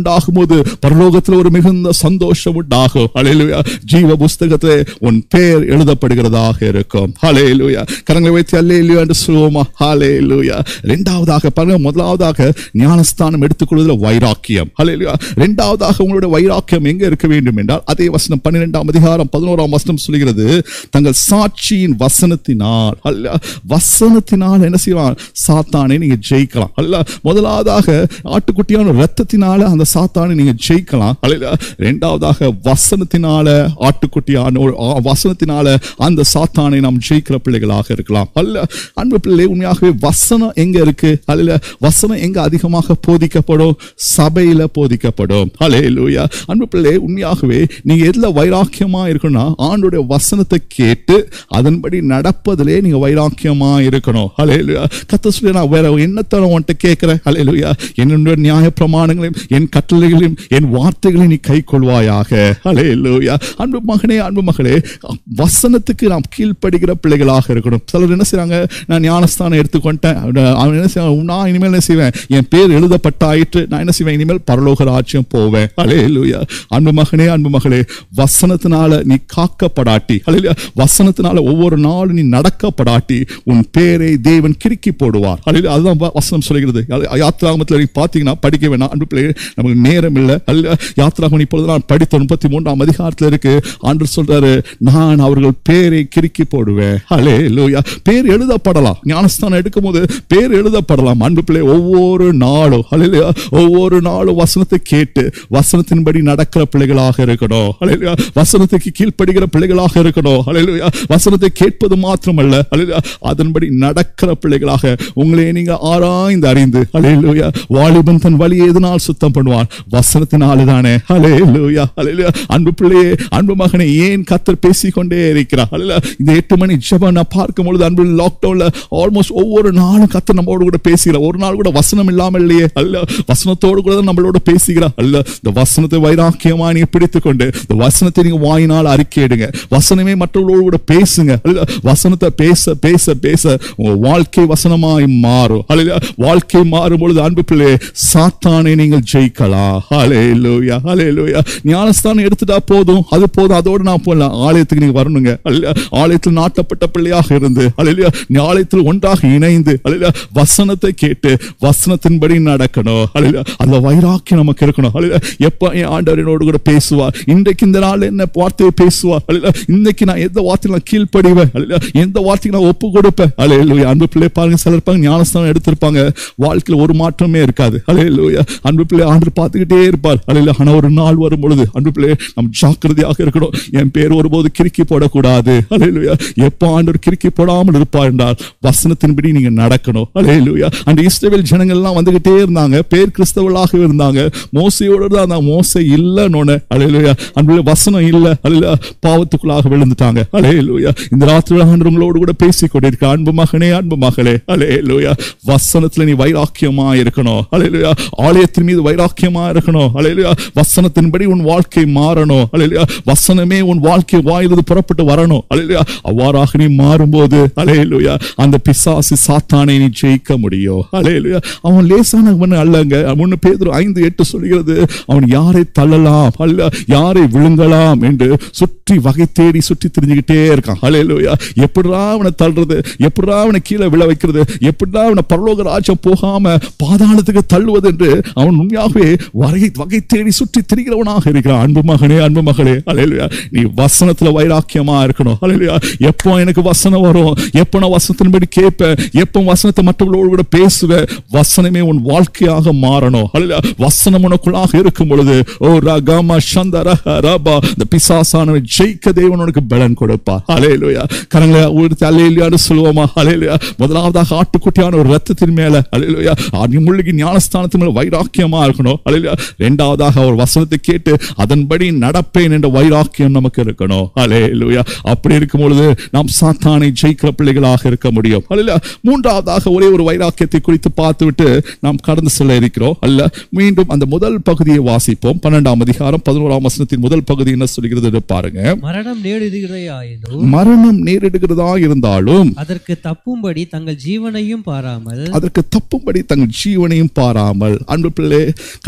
உண்டாகும் போது பரலோகத்தில் ஒரு மிகுந்த சந்தோஷம் உண்டாகும். ஹல்லேலூயா. ஜீவ புஸ்தகத்திலே உன் பெயர் எழுதப்படுகிறதாக இருக்கும். ஹல்லேலூயா. கரங்களை வைத்து ஹல்லேலூயா என்று சொல்வோமா? ஹல்லேலூயா. இரண்டாவதாக பாருங்க, முதலாவதாக ஞானஸ்தானம் எடுத்துக்கொள்வதில் வைராக்கியம். ஹல்லேலூயா. இரண்டாவதாக உங்களுடைய வைராக்கியம் எங்க இருக்க வேண்டும் என்றால், அதே வசனம் பன்னிரெண்டாம் அதிகாரம் பதினோராம் வசனம் சொல்கிறது, தங்கள் சாட்சியின் வசனத்தினால். ஹல்லேலூயா. வசனத்தினால் என்ன செய்வான்? சாத்தானை நீங்க ஜெயிக்கலாம். ஹல்லேலூயா. முதலாவதாக ஆட்டுக்குட்டியான இரத்தத்தினால அந்த சாத்தானை நீங்க ஜெயிக்கலாம். ஹல்லேலூயா. இரண்டாவதாக வசனத்தினால ஆட்டுக்குட்டியான வசனத்தினால அந்த சாத்தானை நாம் ஜெயிக்கிற பிள்ளைகளாக இருக்கலாம். அல்ல அன்பு பிள்ளை, உண்மையாகவே வசனம் எங்க இருக்கு? ஹல்லேலூயா. வசனம் எங்க அதிகமாக போதிக்கப்படும்? சபையில போதிக்கப்படும். ஹல்லேலூயா. அன்பு பிள்ளை, உண்மையாகவே நீங்க எதுல வைராக்கியமா இருக்கணும்னா, ஆண்டவருடைய வசனத்தை கேட்டு அதன்படி நடப்பதிலே நீங்க வைராக்கியமா இருக்கணும். ஹல்லேலூயா. கர்த்தர் சொல்லி, நான் வேற என்னத்தை உன்கிட்ட கேட்கிறேன்? ஹல்லேலூயா. என்னுடைய நியாய பிரமாணங்களையும் என் கட்டளைகளையும் என் வார்த்தைகளை நீ கை கொள்வாயாக. ஹல்லேலூயா. அன்பு மகனே, அன்பு மகளே, வசனத்துக்கு நாம் கீழ்ப்படுகிற பிள்ளைகளாக இருக்கணும். சிலர் என்ன செய்றாங்க? நான் ஞானஸ்தானம் எடுத்துக்கொண்டேன், அவன் என்ன செய்வான்? நான் இனிமேல் என்ன செய்வேன்? என் பேர் எழுதப்பட்டாயிற்று, நான் என்ன செய்வேன்? இனிமேல் பரலோக ராஜ்யம் போவேன். ஹல்லேலூயா. அன்பு மகனே, அன்பு மகளே, வசனத்தினால நீ காக்கப்படாட்டி, ஹல்லேலூயா, வசனத்தினால ஒவ்வொரு நாளும் நீ நடக்கப்படாட்டி உன் பேரை தேவன் கிறுக்கி போடுவார். ஹல்லேலூயா. அதுதான் வசனம் சொல்கிறது. யாத்திராகமத்தில் நீ பார்த்தீங்கன்னா படிக்க வேணாம். அன்பு பிள்ளை, நமக்கு நேரம் இல்லை. அல்ல யாத்திராகமம் இப்பொழுது நான் படித்த முப்பத்தி மூன்றாம் அதிகாரத்தில் இருக்கு. ஆண்டவர் சொல்றாரு, நான் அவர்கள் பேரை கிறுக்கி போடுவேன். ஹல்லேலூயா. பேர் எழுதப்படலாம். ஞானஸ்தானம் எடுக்கும் போது பேர் எழுதப்படலாம். அன்பு பிள்ளை, ஒவ்வொரு நாளும் ஹல்லேலூயா, ஒவ்வொரு நாளும் வசனத்தை கேட்டு வசனத்தின்படி நடக்கிற பிள்ளைகளாக இருக்கணும். ஹல்லேலூயா. வசனத்துக்கு கீழ்ப்படுகிற பிள்ளைகளாக இருக்கணும். ஹல்லேலூயா. வசனத்தை கேட்பது மாத்திரமல்ல, ஹல்லேலூயா, அதன்படி நடக்கிற பிள்ளைகளாக உங்களை நீங்க ஆராய்ந்து அறிந்து, ஹல்லேலூயா, வாலிபன் தன் வழி எதனால் சுத்தம் பண்ணுவான்? வசனத்தினால தானே. ஹல்லேலூயா. ஹல்லேலூயா. அன்பு பிள்ளையே, அன்பு மகனே, ஏன் கர்த்தர் பேசிக்கொண்டே இருக்கிறார்? ஹல்லேலூயா. இந்த எட்டு மணி ஜெபம் நான் பார்க்கும் பொழுது, அன்பு லாக்டவுன்ல ஆல்மோஸ்ட் ஒவ்வொரு நாளும் கர்த்தர் நம்மோடு கூட பேசுகிறார். ஒரு நாள் கூட வசனம் இல்லாமல் இல்லையே. அல்ல, வசனத்தோடு கூட நம்மளோட பேசுகிறார். அல்ல, இந்த வசனத்தை வைராக்கியமா நீங்க பிடித்துக் கொண்டு இந்த வசனத்தை நீங்க வாயினால் அறிக்கையிடுங்க. வசனமே மற்றவர்களோடு கூட பேசுங்க. அல்ல, வசனத்தை பேச பேச பேச உங்க வாழ்க்கை வசனமாய் மாறும். அல்ல, வாழ்க்கை மாறும் பொழுது அன்பு பிள்ளை, சாத்தானை நீங்கள் ஜெயிக்கலாம். ஹல்லேலூயா. ஹல்லேலூயா. ஞானஸ்தானம் எடுத்துட்டா போதும், அது போதும், அதோடு நான் போகலாம். ஆலயத்துக்கு நீங்க வரணுங்க. அல்ல, ஆலயத்தில் நாட்டப்பட்ட பிள்ளையாக இருந்து, அல்ல, ஆலயத்தில் ஒன்றாக இணைந்து, அல்ல, வசனத்தை கேட்டு வசனத்தின்படி நடக்கணும். அல்ல, அந்த வைராக்கியம் நமக்கு இருக்கணும். அல்ல, எப்ப என் ஆண்டவர் என்னோடு கூட பேசுவார்? இன்றைக்கு இந்த நாள் என்ன வார்த்தையை பேசுவார்? அல்ல, இன்னைக்கு நான் எந்த வார்த்தையை நான் கீழ்ப்படிவேன்? அல்ல, எந்த வார்த்தைக்கு நான் ஒப்பு கொடுப்பேன்? அல்லேலூயா. அன்பு பிள்ளை, பாருங்க, சிலர் இருப்பாங்க ஞானஸ்தானம் எடுத்திருப்பாங்க, வாழ்க்கையில் ஒரு மாற்றமே இருக்காது. அல்லேலூயா. அன்பு பிள்ளை, ஆண்டவர் பார்த்துக்கிட்டே இருப்பார். அல்லேலூயா. ஆனா ஒரு நாள் வரும் பொழுது அன்பு பிள்ளை, நம்ம ஜாக்கிரதையாக இருக்கணும். என் பேர் ஒருபோது கிறுக்கி போடக்கூடாது. அல்லேலூயா. எப்போ ஆண்டவர் கிறுக்கி போடாமல் இருப்பார் என்றால் வசனத்தின்படி நீங்க நடக்கணும். அல்லேலூயா. அந்த இஸ்ரவேல் ஜனங்கள் எல்லாம் வந்துகிட்டே இருந்தாங்க, பேர் கிறிஸ்தவர்களாக இருந்தாங்க, மோசையோடு தான் அந்த மோசை இல்லைன்னு. அல்லேலூயா. அன்பு வசனம் இல்லை. அல்லேலூயா. பாவத்துக்குள்ளாக விழுந்துட்டாங்க. அல்லேலூயா. இந்த ராத்திரி ஆண்டவர் உங்களோடு கூட பேசிக் கொண்டிருக்க அன்பு மகனே, அன்பு மகளே, அல்லேலூயா, வசனத்துல நீ வைராக்கியமா இருக்கணும். அல்லேலூயா. ஆலயத்தின் மீது வைராக்கியமா இருக்கணும். அல்லேலூயா. வசனத்தின்படி உன் வாழ்க்கை மாறணும். அல்லேலூயா. வசனமே உன் வாழ்க்கை வாயிலிருந்து புறப்பட்டு வரணும். அல்லேலூயா. அவ்வாறாக நீ மாறும்போது, அல்லேலூயா, அந்த பிசாசு சாத்தானை நீ ஜெயிக்க முடியும். அல்லேலூயா. அவன் லேசானவன் அல்லங்க. முன்னு பேதுரு ஐந்து எட்டு சொல்கிறது, அவன் யாரை தள்ளலாம், அல்ல, யாரை விழுங்கலாம் என்று சுற்றி வகை தேடி சுற்றி திரிஞ்சுக்கிட்டே இருக்கான். அல்லேலூயா. எப்படிடா அவனை தள்ளுறது, எப்படிடா அவனை கீழே விழ வைக்கிறது, எப்படிடா அவனை பரலோக ராஜ்யம் போகாம பாதாளத்துக்கு தள்ளுவது என்று அவன் உண்மையாகவே வகை வகை தேடி சுற்றி திரிகிறவனாக இருக்கிறான். அன்பு மகனே, அன்பு மகளே, அல்லேலூயா, நீ வசனத்துல வைராக்கியமா இருக்கணும். அல்லேலூயா. எப்போ எனக்கு வசனம் வரும், எப்போ நான் வசனத்தின்படி கேட்பேன், எப்போ வசனத்தை மற்றவர்களோடு கூட பேசுவேன், வசனமே உன் வாழ்க்கையாக மாறணும். அல்லேலூயா. வசனம் உனக்குள்ளாக இருக்கும் பொழுது, ஓ ரகமா சந்தர ரபா, இந்த பிசாசானவனை ஜெயிக்க தேவன் உனக்கு பலன் கொடுப்பார். அல்லேலூயா. கரங்களை ஊர்த்தி அல்லேலூயான்னு சொல்லுவோமா? அல்லேலூயா. முதலாவதாக ஆட்டுக்குட்டியான ஒரு ரத்தத்தின் மேல, அல்லேலூயா, முள்ளுக்கு ஞானஸ்தானத்தின் மேல வைராக்கியமா இருக்கணும். அல்லேலூயா. இரண்டாவதாக அவர் வசனத்தை கேட்டு அதன்படி நடப்பேன் என்ற வைராக்கியம் நமக்கு இருக்கணும். அல்லேலூயா. அப்படி இருக்கும் பொழுது நாம் சாத்தானை ஜெயிக்கிற பிள்ளைகளாக இருக்க முடியும். அல்லேலூயா. மூன்றாவதாக ஒரே ஒரு வைராக்கியத்தை குறித்து பார்த்துவிட்டு நாம் கடந்து செல்ல இருக்கிறோம். அல்ல, மீண்டும் அந்த முதல் பகுதியை வாசிப்போம். பன்னெண்டாம் அதிகாரம் பதினோராம் வசனத்தின் முதல் பகுதி என்ன சொல்கிறது பாருங்க. மரணம் நேரிடுகிறதாயினும் மரணம் நேரிடுகிறதா இருந்தாலும் அதற்கு தப்பும்படி தங்கள் ஜீவனையும் பாராமல் அதற்கு தப்பும்படி தங்கள் ஜீவனையும் பாராமல். அன்பு பிள்ளை,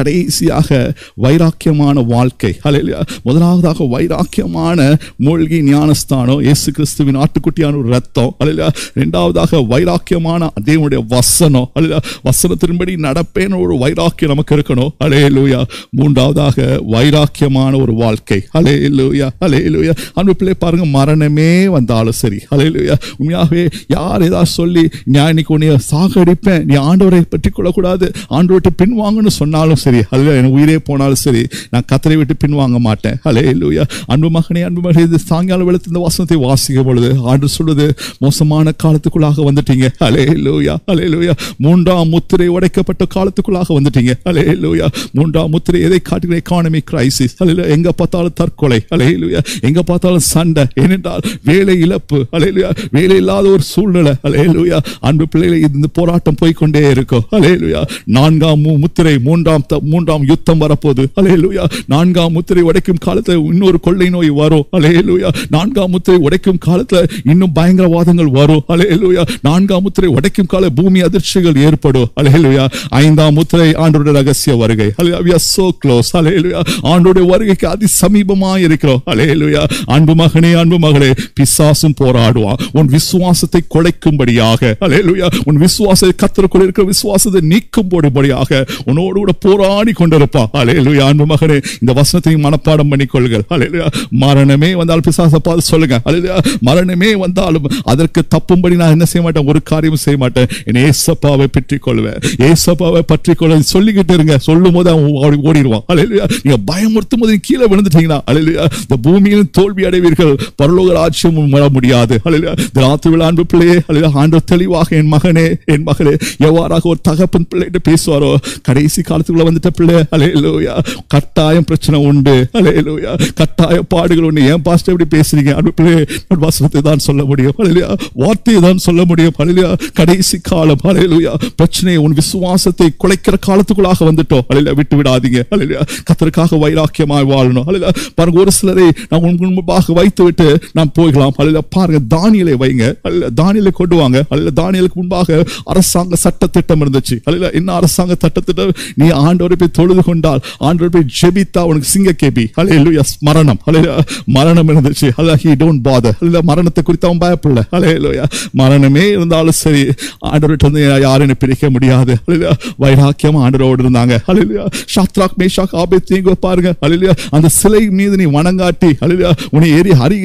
கடைசியாக வைராக்கியமான வாழ்க்கை. ஹல்லேலூயா. முதலாவதாக வைராக்கியமான மூழ்கி ஞானஸ்தானம், இயேசு கிறிஸ்துவின் ஆட்டுக்குட்டியான ஒரு ரத்தம். ஹல்லேலூயா. இரண்டாவதாக வைராக்கியமான தேவனுடைய வசனம். ஹல்லேலூயா. வசனத்தின்படி நடப்பேன்னு ஒரு வைராக்கியம் நமக்கு இருக்கணும். ஹல்லேலூயா. மூன்றாவதாக வைராக்கியமான ஒரு வாழ்க்கை. ஹல்லேலூயா. ஹல்லேலூயா. அன்பு பிள்ளை பாருங்க, மரணமே வந்தாலும் சரி, ஹல்லேலூயா, உண்மையாகவே யார் ஏதாவது சொல்லி நான் இன்னைக்கு உன்னை சாகடிப்பேன், நீ ஆண்டவரை பற்றி கொள்ளக்கூடாது, ஆண்டவரை விட்டு பின்வாங்கன்னு சொன்னாலும் சரி, ஹல்லேலூயா, என் உயிரே போனாலும் சரி, நான் கர்த்தரை விட்டு பின்வாங்க மாட்டேன். ஹல்லேலூயா. அன்பு மகனே, அன்பு மகனே, இது சாயங்கால வேளையில் இந்த வசனத்தை வாசிக்கும் பொழுது ஆண்டு சொல்லுது, மோசமான காலத்துக்குள்ளாக வந்துட்டீங்க. ஹல்லேலூயா. ஹல்லேலூயா. மூன்றாம் முத்திரை உடைக்கப்பட்ட காலத்துக்குள்ளாக வந்துட்டீங்க. ஹல்லேலூயா. மூன்றாம் முத்திரை எதை காட்டுகிற? Economy crisis. ஹல்லேலூயா. எங்க பார்த்தாலும் தற்கொலை. ஹல்லேலூயா. எங்க பார்த்தாலும் சண்டை. ஏனென்றால் வேலை இழப்பு. ஹல்லேலூயா. வேலை இல்லாத ஒரு சூழ்நிலை. ஹல்லேலூயா. அன்பு பிள்ளைகளை, இந்த போராட்டம் போய்கொண்டே இருக்கும். ஹல்லேலூயா. நான்காம் முத்திரை, மூன்றாம் மூன்றாம் யுத்தம் வரப்போகுது. ஹல்லேலூயா. நான்காம் முத்திரை உடைக்கும் காலத்துல இன்னொரு கொள்ளை நோய் வரும். ஹல்லேலூயா. நான்காம் முத்திரை உடைக்கும் காலத்துல இன்னும் பயங்கரவாதங்கள் வரும். ஹல்லேலூயா. நான்காம் முத்திரை உடைக்கும் கால பூமி அதிர்ச்சிகள் ஏற்படும். ஹல்லேலூயா. ஐந்தாம் முத்திரை ஆண்டவருடைய ரகசிய வருகை. ஹல்லேலூயா. we are so close. ஹல்லேலூயா. ஆண்டவருடைய வருகைக்கு அதி சமீபமாக இருக்கிறோம். ஹல்லேலூயா. அன்பு மகனே, அன்பு மகளே, பிசாசும் போராடுவான் உன் விசுவாசத்தை குலைக்கும்படியாக. ஹல்லேலூயா. உன் விசுவாசத்தை, கர்த்தருக்குள் இருக்கிற விசுவாசத்தை நீக்கும்படியாக உன்னோடு கூட போராடி கொண்டிருப்பான். ஹல்லேலூயா. அன்பு மகனே, இந்த வசனத்தை மனப்பாடம் பண்ணிக்கொள்ளுங்கள். ஹல்லேலூயா. மரணமே வந்தாலும் பிசாசை பார்த்து சொல்லுங்க. ஹல்லேலூயா. மரணமே வந்தாலும் அதற்கு தப்பும்படி நான் என்ன செய்ய மாட்டேன், ஒரு காரியமும் செய்ய மாட்டேன். என் ஏசப்பாவை பற்றிக் கொள்வேன், ஏசப்பாவை பற்றிக் கொள்ள சொல்லிக்கிட்டு இருங்க. சொல்லும் போது அவன் ஓடிடுவான். ஹல்லேலூயா. நீங்க பயமுறுத்தும் போது கீழே விழுந்துட்டீங்கன்னா, ஹல்லேலூயா, இந்த பூமியிலும் தோல்வி அடைவீர்கள், பரலோக ராஜ்யம் வர முடியாது. ஹல்லேலூயா. இந்த ராத்திரி ஆண்டு பிள்ளையே, ஹல்லேலூயா, ஆண்டவர் தெளிவாக என் மகனே, என் மகளே, எவ்வாறாக ஒரு தகப்பன் பிள்ளைகிட்ட பேசுவாரோ, கடைசி காலத்துக்குள்ள வந்துட்ட பிள்ளை, ஹல்லேலூயா, கட்டாயம் பிரச்சனை உண்டு. ஹல்லேலூயா. கட்டாய பாடுகள் உண்டு. ஏன் பாஸ்டர் எப்படி பேசுறீங்க? அன்பு பிள்ளையே, நான் வசனத்தை தான் சொல்ல முடியும். ஹல்லேலூயா. வார்த்தையை தான் சொல்ல முடியும். ஹல்லேலூயா. கடைசி காலம். ஹல்லேலூயா. பிரச்சனையை, உன் விசுவாசத்தை குலைக்கிற காலத்துக்குள்ளாக வந்துட்டோம். ஹல்லேலூயா. விட்டு விடாதீங்க. ஹல்லேலூயா. கர்த்தருக்காக வைராக்கியமாய் வாழணும். ஹல்லேலூயா. பாருங்க, ஒரு சிலரை நான் உன் முன்பாக வைத்து விட்டு நாம் போகலாம். ஹல்லேலூயா. பாருங்க, தானியேலை வைங்க. ஹல்லேலூயா. தானியேலை கொண்டு வாங்க. ஹல்லேலூயா. தானியேலுக்கு முன்பாக அரசாங்க சட்ட திட்டம் இருந்துச்சு. ஹல்லேலூயா. என்ன அரசாங்க சட்ட திட்டம்? நீ ஆண்டவரை போய் தொழுது கொண்டால், ஆண்டவரை போய் ஜெபித்தா உனக்கு சிங்க கேபி. ஹல்லேலூயா. மரணம். ஹல்லேலூயா. மரணம் இருந்துச்சு. ஹல்லேலூயா. he don't bother. ஹல்லேலூயா. மரணத்தை குறித்து அவன் பயப்படல. ஹல்லேலூயா. மரணமே இருந்தாலும் சரி, ஆண்டவர்கிட்ட வந்து யாரும் பிரிக்க முடியாது. ஹல்லேலூயா. வைராக்கியமா ஆண்டவரோடு இருந்தாங்க. ஹல்லேலூயா. ஷாத்ராக், மேஷாக், ஆபேத்நேகோ பாருங்க. ஹல்லேலூயா. அந்த சிலை மீது நீ வணங்காட்டி, ஹல்லேலூயா, உன்னை எரி ஹரி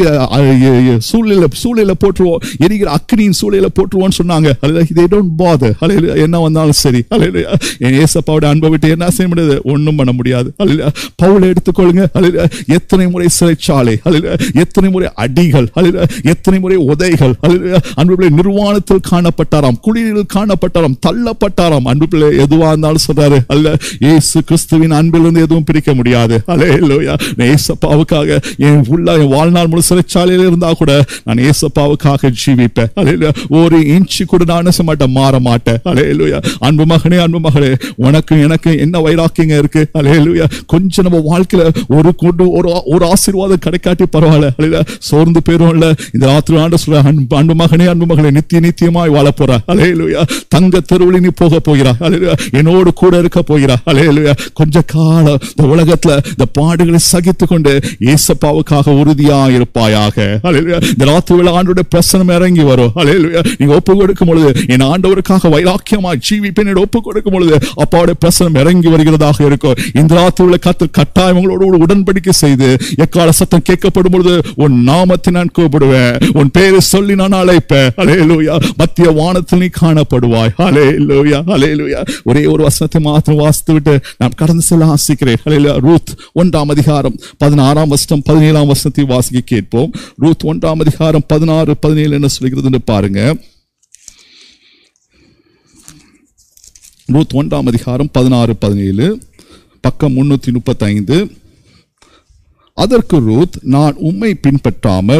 சூழல சூழல போட்டுருவோம், எரிகிற அக்னியின் சூழல போட்டுருவோம்னு சொன்னாங்க. ஹல்லேலூயா. they don't bother. ஹல்லேலூயா. என்ன வந்தாலும் சரி. ஹல்லேலூயா. என் இயேசுப்பாவோட அன்பை விட்டு என்ன செய்ய முடியாது? ஒண்ணும் பண்ண முடியாது. ஹல்லேலூயா. பவுலை எடுத்துக்கொள்ளுங்க. ஹல்லேலூயா. எத்தனை முறை சிறைச்சாலை. ஹல்லேலூயா. எத்தனை முறை அடிகள். ஹல்லேலூயா. எத்தனை முறை உதைகள். ஹல்லேலூயா. அன்புபிள்ளை, நிர்வாணத்தில் காணப்பட்டாராம், குளிரில் காணப்பட்டாராம், தள்ளப்பட்டாராம். அன்புபிள்ளை, எதுவா இருந்தாலும் சொல்றாரு, அல்ல, இயேசு கிறிஸ்துவின் அன்பிலிருந்து எதுவும் பிரிக்க முடியாது. ஹல்லேலூயா. இயேசுப்பாவுக்காக என் உள்ள என் வாழ்நாள் முழு சிறைச்சாலையில் இருந்தா கூட நான் இயேசுப்பாவுக்காக ஜீவிப்பேன். ஹல்லேலூயா. ஒரு இன்ச்சு கூட நான் என்ன மாட்டேன், மாற மாட்டேன். ஹல்லேலூயா. அன்பு மகனே, அன்பு மகளே, உனக்கு எனக்கு என்ன வைராக்கியங்க இருக்கு? ஹல்லேலூயா. கொஞ்சம் நம்ம வாழ்க்கையில ஒரு கொண்டு ஒரு ஒரு ஆசீர்வாதம் கிடைக்காட்டி பரவாயில்ல. ஹல்லேலூயா. சோர்ந்து போயிரும் இல்ல. இந்த ராத்திரி ஆண்டு சொல்ற, அன்பு அன்பு மகனே, அன்பு மகளே, நித்திய நித்தியமாய் வாழ போற. ஹல்லேலூயா. தங்க தெருவில் நீ போக போகிறா. ஹல்லேலூயா. என்னோடு கூட இருக்க போகிறா. ஹல்லேலூயா. கொஞ்ச காலம் இந்த உலகத்துல இந்த பாடுகளை சகித்து கொண்டு இயேசுப்பாவுக்காக உறுதியா இருப்பாயாக. ஹல்லேலூயா. இந்த ராத்திரி ஆண்டவருடைய பிரசன்னம் இறங்கி வரும். ஹல்லேலூயா. நீங்க ஒப்பு கொடுக்கும் பொழுது, என் ஆண்டவருக்காக வைராக்கியமா ஜீவிப்பேன் ஒப்பு கொடுக்கும் பொழுது அப்பாவுடைய பிரசன்னம் இறங்கி வருகிறதாக இருக்கும். இந்த ராத்திரி கர்த்தர் கட்டாயம் உங்களோடு உடன்படிக்கை செய்து, எக்கால சத்தம் கேட்கப்படும் பொழுது உன் நாமத்தை நான் கூப்பிடுவேன், உன் பேரை சொல்லி நான் அழைப்பேன். ஹல்லேலூயா. மத்திய வானத்தில் நீ காணப்படுவாய். ஹல்லேலூயா. ஹல்லேலூயா. ஒரே ஒரு வசனத்தை மாத்திரம் வாசித்து விட்டு நான் கடந்து செல்ல ஆசிக்கிறேன். ஹல்லேலூயா. ரூத் ஒன்றாம் அதிகாரம் பதினாறாம் வசனம் பதினேழாம் வசனத்தை வாசிக்க கேட்போம். ரூத் ஒன்றாம் அதிகாரம் பதினாறு பதினேழு என்ன சொல்கிறது பாருங்க. ரூத் ஒன்றாம் அதிகாரம் பதினாறு பதினேழு, பக்கம் முன்னூத்தி முப்பத்தி ஐந்து. அதற்கு ரூத், நான் உம்மை பின்பற்றாமல்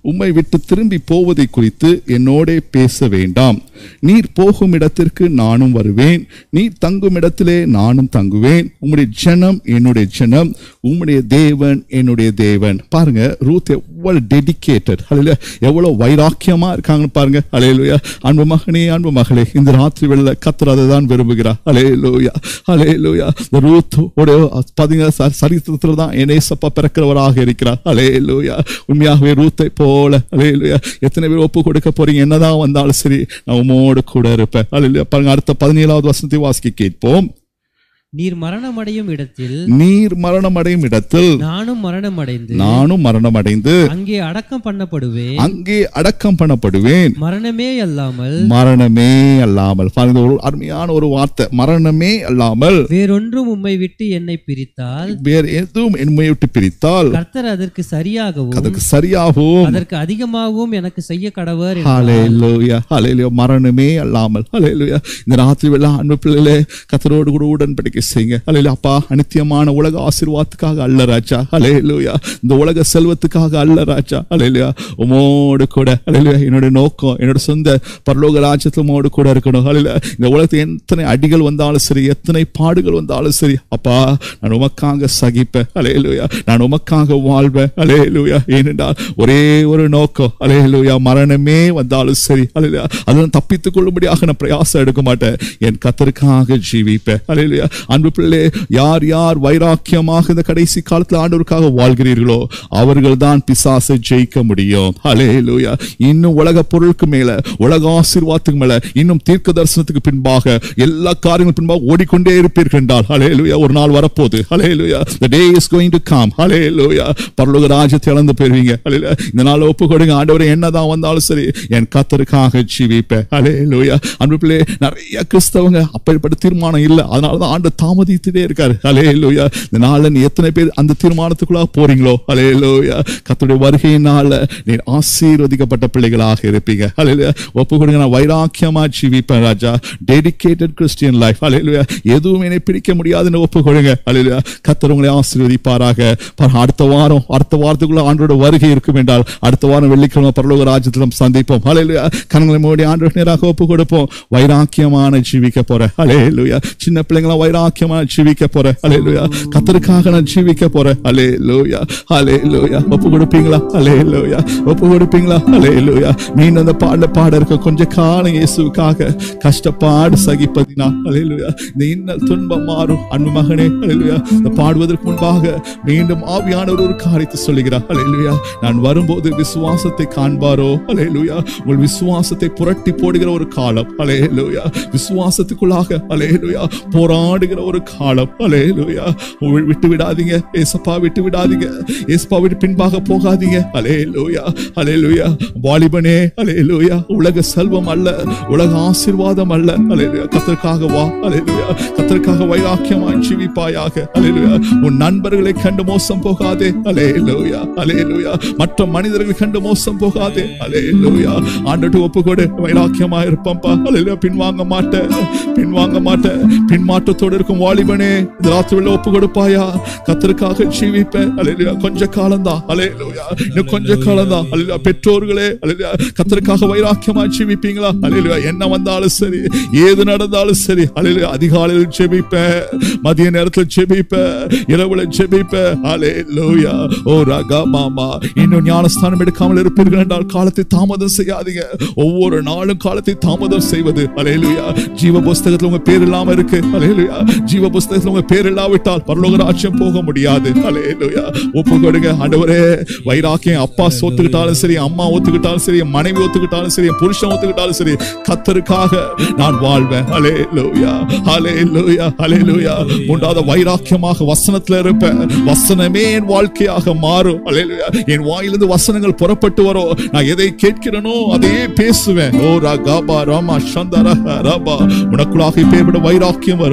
உம்மை விட்டு திரும்பி போவதை குறித்து என்னோடே பேச வேண்டாம். நீர் போகும் இடத்திற்கு நானும் வருவேன், நீர் தங்கும் இடத்திலே நானும் தங்குவேன். உம்முடைய ஜனம் என்னுடைய ஜனம், உம்முடைய தேவன் என்னுடைய தேவன். பாருங்க, ரூத் எவ்வளவு டெடிகேட்டட், ஹல்லேலூயா, எவ்வளவு வைராக்கியமா இருக்காங்கன்னு பாருங்க. ஹல்லேலூயா. அன்பு மகனே, அன்பு மகளே, இந்த ராத்திரி வேளையில கர்த்தர் அதை தான் விரும்புகிறார். ஹல்லேலூயா, ஹல்லேலூயா. இந்த ரூத் உடைய பாத்தீங்க சரித்திரத்துல தான் ஏசப்பா பிறக்கிறவராக இருக்கிறார். ஹல்லேலூயா. உண்மையாகவே ரூத்தை போல, ஹல்லேலூயா, எத்தனை பேர் ஒப்பு கொடுக்க போறீங்க? என்னதான் வந்தாலும் சரி, நான் உம்மோடு கூட இருப்பேன். ஹல்லேலூயா. பாருங்க, அடுத்த பதினேழாவது வசனத்தை வாசிக்க கேட்போம். நீர் மரணமடையும் இடத்தில் நீர் மரணமடையும் இடத்தில் நானும் மரணமடைந்து நானும் மரணமடைந்து அங்கே அடக்கம் பண்ணப்படுவேன் அங்கே அடக்கம் பண்ணப்படுவேன். மரணமே அல்லாமல் மரணமே அல்லாமல். பாருங்க, ஒரு அருமையான ஒரு வார்த்தை, மரணமே அல்லாமல். வேறொன்றும் உம்மை விட்டு என்னை பிரித்தால், வேறு எதுவும் என்னை விட்டு பிரித்தால் கர்த்தர் அதற்கு சரியாகவும் அதற்கு சரியாகவும் அதற்கு அதிகமாகவும் எனக்கு செய்ய கடவர். ஹல்லேலூயா, ஹல்லேலூயா. மரணமே அல்லாமல். ஹல்லேலூயா. இந்த ராத்திரி வேளை அன்பு பிள்ளைகளே, கர்த்தரோடு கூட உடன்படிக்கை செய்யுங்க. ஹல்லேலூயா. அப்பா, அநித்தியமான உலக ஆசீர்வாதத்துக்காக அல்ல ராஜா. ஹல்லேலூயா. இந்த உலக செல்வத்துக்காக அல்ல ராஜா. ஹல்லேலூயா. உம்மோடு கூட, ஹல்லேலூயா, என்னோட நோக்கம் என்னோட சொந்த பரலோக ராஜ்யத்துல உம்மோடு கூட இருக்கணும். ஹல்லேலூயா. இந்த உலகத்தில் எத்தனை அடிகள் வந்தாலும் சரி, எத்தனை பாடுகள் வந்தாலும் சரி, அப்பா, நான் உமக்காக சகிப்பேன். ஹல்லேலூயா. நான் உமக்காக வாழ்வேன். ஹல்லேலூயா. ஏனென்றால் ஒரே ஒரு நோக்கம், ஹல்லேலூயா, மரணமே வந்தாலும் சரி, ஹல்லேலூயா, அதெல்லாம் தப்பித்துக் கொள்ளும்படியாக நான் பிரயாசம் எடுக்க மாட்டேன். என் கர்த்தருக்காக ஜீவிப்பேன். ஹல்லேலூயா. அன்பு பிள்ளை, யார் யார் வைராக்கியமாக இந்த கடைசி காலத்தில் ஆண்டவருக்காக வாழ்கிறீர்களோ அவர்கள் தான் பிசாசை ஜெயிக்க முடியும். ஹல்லேலூயா. இன்னும் உலக பொருளுக்கு மேல, உலக ஆசீர்வாதத்துக்கு மேல, இன்னும் தீர்க்க தரிசனத்துக்கு பின்பாக, எல்லா காரியங்களும் பின்பாக ஓடிக்கொண்டே இருப்பீர்கள் என்றால், ஹல்லேலூயா, ஒரு நாள் வரப்போகுது. ஹல்லேலூயா. The day is going to come. ஹல்லேலூயா. பரலோக ராஜ்யத்தை இழந்து போயிருவீங்க. ஹல்லேலூயா. இந்த நாள் ஒப்பு கொடுங்க. ஆண்டவரே, என்னதான் வந்தாலும் சரி, என் கர்த்தருக்காக ஜீவிப்பேன். ஹல்லேலூயா. அன்பு பிள்ளை, நிறைய கிறிஸ்தவங்க அப்படிப்பட்ட தீர்மானம் இல்லை, அதனாலதான் ஆண்டு தாமதித்துட்டே இருக்காரு. ஹல்லேலூயா. இந்த நாள்ல நீ எத்தனை பேர் அந்த தீர்மானத்துக்குள்ள போறீங்களோ, ஹல்லேலூயா, கர்த்தருடைய வருகையினால நீ ஆசீர்வதிக்கப்பட்ட பிள்ளைகளாக இருப்பீங்க. ஹல்லேலூயா. ஒப்பு கொடுங்க. நான் வைராக்கியமா ஜீவிப்பேன் ராஜா. Dedicated Christian life. ஹல்லேலூயா. எதுவும் என்னை பிடிக்க முடியாதுன்னு ஒப்பு கொடுங்க. ஹல்லேலூயா. கர்த்தர் உங்களை ஆசீர்வதிப்பாராக. அடுத்த வாரம் அடுத்த வாரத்துக்குள்ள ஆண்டோட வருகை இருக்கும் என்றால், அடுத்த வாரம் வெள்ளிக்கிழமை பரலோக ராஜ்யத்தில் சந்திப்போம். ஹல்லேலூயா. கண்களை மூடி ஆண்டவர் நேராக ஒப்பு கொடுப்போம். வைராக்கியமான ஜீவிக்க போறேன். ஹல்லேலூயா. சின்ன பிள்ளைங்களா வைராக்கியமா ஜீவிக்க போறேன். ஹல்லேலூயா. கர்த்தருக்காக நான் ஜீவிக்க போறேன். ஹல்லேலூயா. ஹல்லேலூயா. ஒப்பு கொடுப்பீங்களா? ஹல்லேலூயா. ஒப்பு கொடுப்பீங்களா? ஹல்லேலூயா. மீண்டும் அந்த பாடல பாட இருக்க கொஞ்ச காலம் இயேசுவுக்காக கஷ்டப்பாடு சகிப்பதினா, ஹல்லேலூயா, இந்த இன்னல் துன்பம் மாறும். அன்பு மகனே, ஹல்லேலூயா, இந்த பாடுவதற்கு முன்பாக மீண்டும் ஆவியானவர் ஒரு காரியத்தை சொல்லுகிறார். ஹல்லேலூயா. நான் வரும்போது விசுவாசத்தை காண்பாரோ. ஹல்லேலூயா. உங்கள் விசுவாசத்தை புரட்டி போடுகிற ஒரு காலம். ஹல்லேலூயா. விசுவாசத்துக்குள்ளாக, ஹல்லேலூயா, போராடுகிற ஒரு காலம். ஹல்லேலூயா. விட்டு விடாதீங்க. ஏசப்பா விட்டு விடாதீங்க. ஏசப்பா விட்டு பின்பாக போகாதீங்க. ஹல்லேலூயா. ஹல்லேலூயா. வாலிபனே, ஹல்லேலூயா, உலக செல்வம் அல்ல, உலக ஆசீர்வாதம் அல்ல. ஹல்லேலூயா. கர்த்தருக்காக வா. ஹல்லேலூயா. கர்த்தருக்காக வைராக்கியமாய் ஜீவிப்பாயாக. ஹல்லேலூயா. உன் நண்பர்களை கண்டு மோசம் போகாதே. ஹல்லேலூயா. ஹல்லேலூயா. மற்ற மனிதர்களை கண்டு மோசம் போகாதே. ஹல்லேலூயா. ஆண்டவருக்கு ஒப்புக்கொடு. வைராக்கியமா இருப்பம்பா. ஹல்லேலூயா. பின்வாங்க மாட்டேன், பின்வாங்க மாட்டேன். பின்மாற்றத்தோடு இருக்கும் வாலிபனே, இந்த ராத்திரில ஒப்பு கொடுப்பாயா? கர்த்தருக்காக ஜீவிப்பேன். ஹல்லேலூயா. கொஞ்ச காலம்தான். ஹல்லேலூயா. இன்னும் கொஞ்ச காலம்தான். ஹல்லேலூயா. பெற்றோர்களே, ஹல்லேலூயா, கர்த்தருக்காக வைராக்கியமா ஜீவிப்பீங்களா? ஹல்லேலூயா. என்ன வந்தாலும் சரி, ஏது நடந்தாலும் சரி, ஹல்லேலூயா, அதிகாலையில் ஜெபிப்பேன், மதிய நேரத்தில் ஜெபிப்பேன், இரவுல ஜெபிப்பேன். ஹல்லேலூயா. ஓ ரகா மாமா, இன்னும் ஞானஸ்தானம் எடுக்காமல் இருப்பீர்கள் என்றால் காலத்தை தாமதம் செய்யாதீங்க. ஒவ்வொரு நாளும் காலத்தை தாமதம் செய்வது, ஹல்லேலூயா, ஜீவ புஸ்தகத்தில் உங்க பேர் இல்லாம இருக்கு. ஹல்லேலூயா. ஜீவ புஸ்தகத்தில் உங்க பேர் இல்லாவிட்டால் பரலோக ராஜ்யம் போக முடியாது. ஹல்லேலூயா. ஒப்பு கொடுங்க. ஆண்டவரே, வைராக்கியம் அப்பா ஒத்துக்கிட்டாலும் சரி, அம்மா ஒத்துக்கிட்டாலும் சரி, மனைவி ஒத்துக்கிட்டாலும் சரி, புருஷன் ஒத்துக்கிட்டாலும் சரி, கர்த்தருக்காக நான் வாழ்வேன். ஹல்லேலூயா. ஹல்லேலூயா. ஹல்லேலூயா. மூன்றாவது, வைராக்கியமாக வசனத்துல இருப்பேன். வசனமே என் வாழ்க்கையாக மாறும். ஹல்லேலூயா. என் வாயிலிருந்து வசனங்கள் புறப்பட்டு வரும். நான் எதை கேட்கிறேனோ அதையே பேசுவேன். ஓ ரகபா ராமா சந்தரஹ ரபா. உனக்குள்ளாக இப்பேற்பட்ட வைராக்கியம் வரும்போது,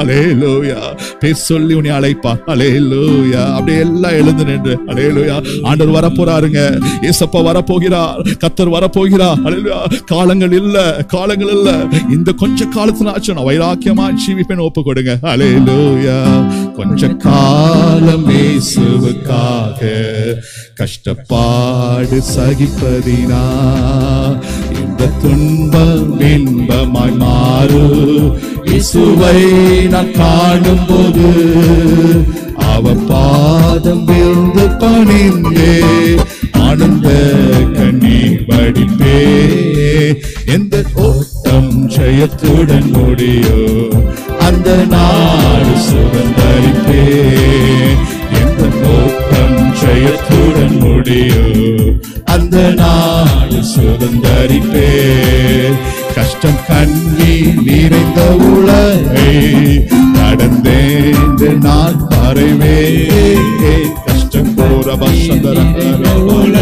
ஹல்லேலூயா. பேர் சொல்லி உன்னை அழைப்பார். ஹல்லேலூயா. அப்படியே எல்லாம் எழுந்து நின்று ஹல்லேலூயா. ஆண்டவர் வரப்போறாருங்க. ஏசப்பா வரப்போகிறார். கர்த்தர் வரப்போகிறார். ஹல்லேலூயா. காலங்கள் இல்ல, காலங்கள் இல்ல. இந்த கொஞ்ச காலத்துல ஆச்சு நான் வைராக்கியமா ஜீவிப்பேன் ஒப்பு கொடுங்க. ஹல்லேலூயா. கொஞ்ச காலம் இயேசுவுக்காக கஷ்டப்பாடு சகிப்பதினா இந்த துன்பம் இன்பமாய் மாறு. இயேசுவை நான் காணும் போது அவர் பாதம் விழுந்து பணிந்தே ஆனந்த கண்ணீர் வடிப்பே. எந்த ஓட்டம் ஜெயத்துடன் முடியோ அந்த நாடு சுதந்தரிப்பே. எந்த ஓட்டம் ஜெயத்துடன் முடியோ அந்த நாடு சுதந்தரிப்பே. கஷ்டம் கண்ணீர் நிறைந்த உலகை நடந்தேந்து நான் பறைவே. கஷ்டம் போற வசந்தர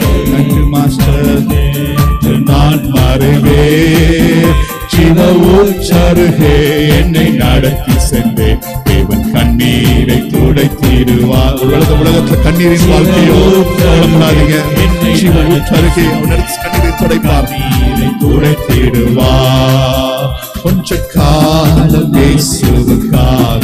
மாஸ்டர் நான் மறைவே. ஜீவ ஊற்றருகே என்னை நடத்தி சென்றேன். தேவன் கண்ணீரை துடைத்திடுவார். உலக உலகத்துல கண்ணீரின் வாழ்க்கையோ கவலைப்படாதீங்க. ஜீவ ஊற்றருகே அவன் நடத்தி கண்ணீரை துடைப்பார். நீரை துடைத்திடுவார். கொஞ்ச காலம் இயேசுவுக்காக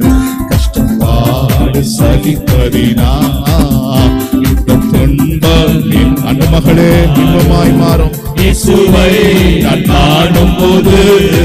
கஷ்டப்பாடு சகிப்பதினா இந்த துன்பம் அந்த மகளே இன்பமாய் மாறும். இயேசுவை நான் காணும் போது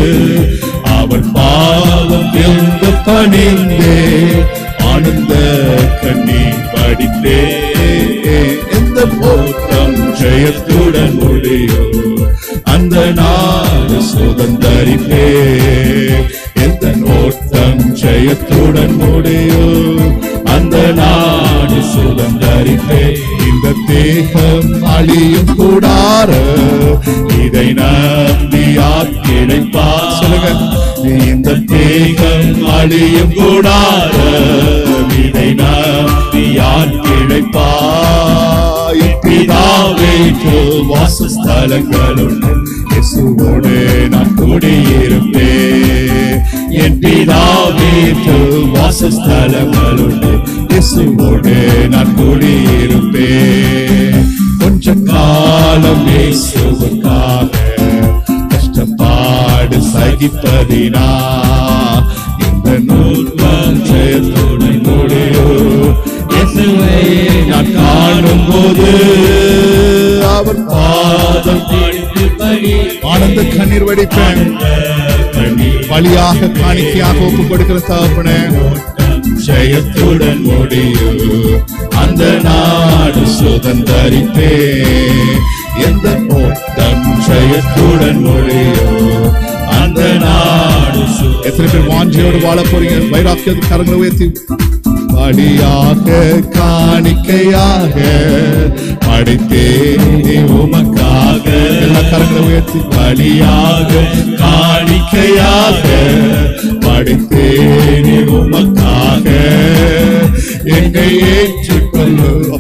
அவர் பாதம் விழுந்து பணிந்தே ஆனந்த கண்ணீர் வடிப்பே. எந்த ஓட்டம் ஜெயத்துடன் முடியோ அந்த நாடு சுதந்தரிப்பே. எந்த ஓட்டம் ஜெயத்துடன் முடியோ அந்த நாடு சுதந்தரிப்பே. இந்த தேகம் அழியும் கூடார இதை நம்பி ஆக்கிழைப்பார். சொல்லுங்க. இந்த தேகம் அழியும் கூடார இதை நம்பி ஆக்கிழைப்பார். பிதாவே வாசஸ்தலங்களுண்டு இயேசுவோடு நான் குடியிருப்பேன். என் பிதாவே வாசஸ்தலங்களுண்டு இயேசுவோடு நான் குடியிருப்பேன். கொஞ்ச காலம் இயேசுவுக்காக கஷ்டப்பாடு சகிப்பதினா இந்த நூற்றாண்டு ஜெயத்துடன் முடியோ. இயேசுவை நான் காணும் போது அவர் பாதம் ஆனந்த கண்ணீர் வடிப்பேன். பலியாக காணிக்கையாக ஒப்பு கொடுக்கிற தகப்பனே ஜெயத்துடன் முடியோ அந்த நாடு சுதந்தரிப்பே. எந்த ஓட்டம் ஜெயத்துடன் முடியோ அந்த நாடு. எத்தனை பேர் வாஞ்சையோடு வாழ போறீங்க? வைராக்கியத்து கரங்களை உயர்த்தி பலியாக காணிக்கையாக படைத்தேனே உமக்காக. எல்லா கரங்களை உயர்த்தி பலியாக காணிக்கையாக படைத்தேனே உமக்காக. என்னை ஏற்றுக்கொள்ளும்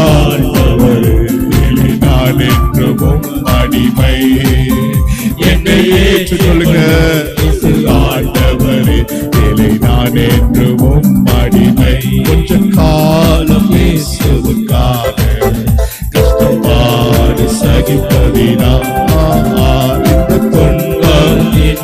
நான் என்றும் அடிமை. என்னை ஏற்றுக்கொள்ளுங்க ஆண்டவரே. நான் என்றும் அடிமை. கொஞ்ச காலம் இயேசுவுக்காக கஷ்டப்பாடு சகிப்பதினா இந்த துன்பம்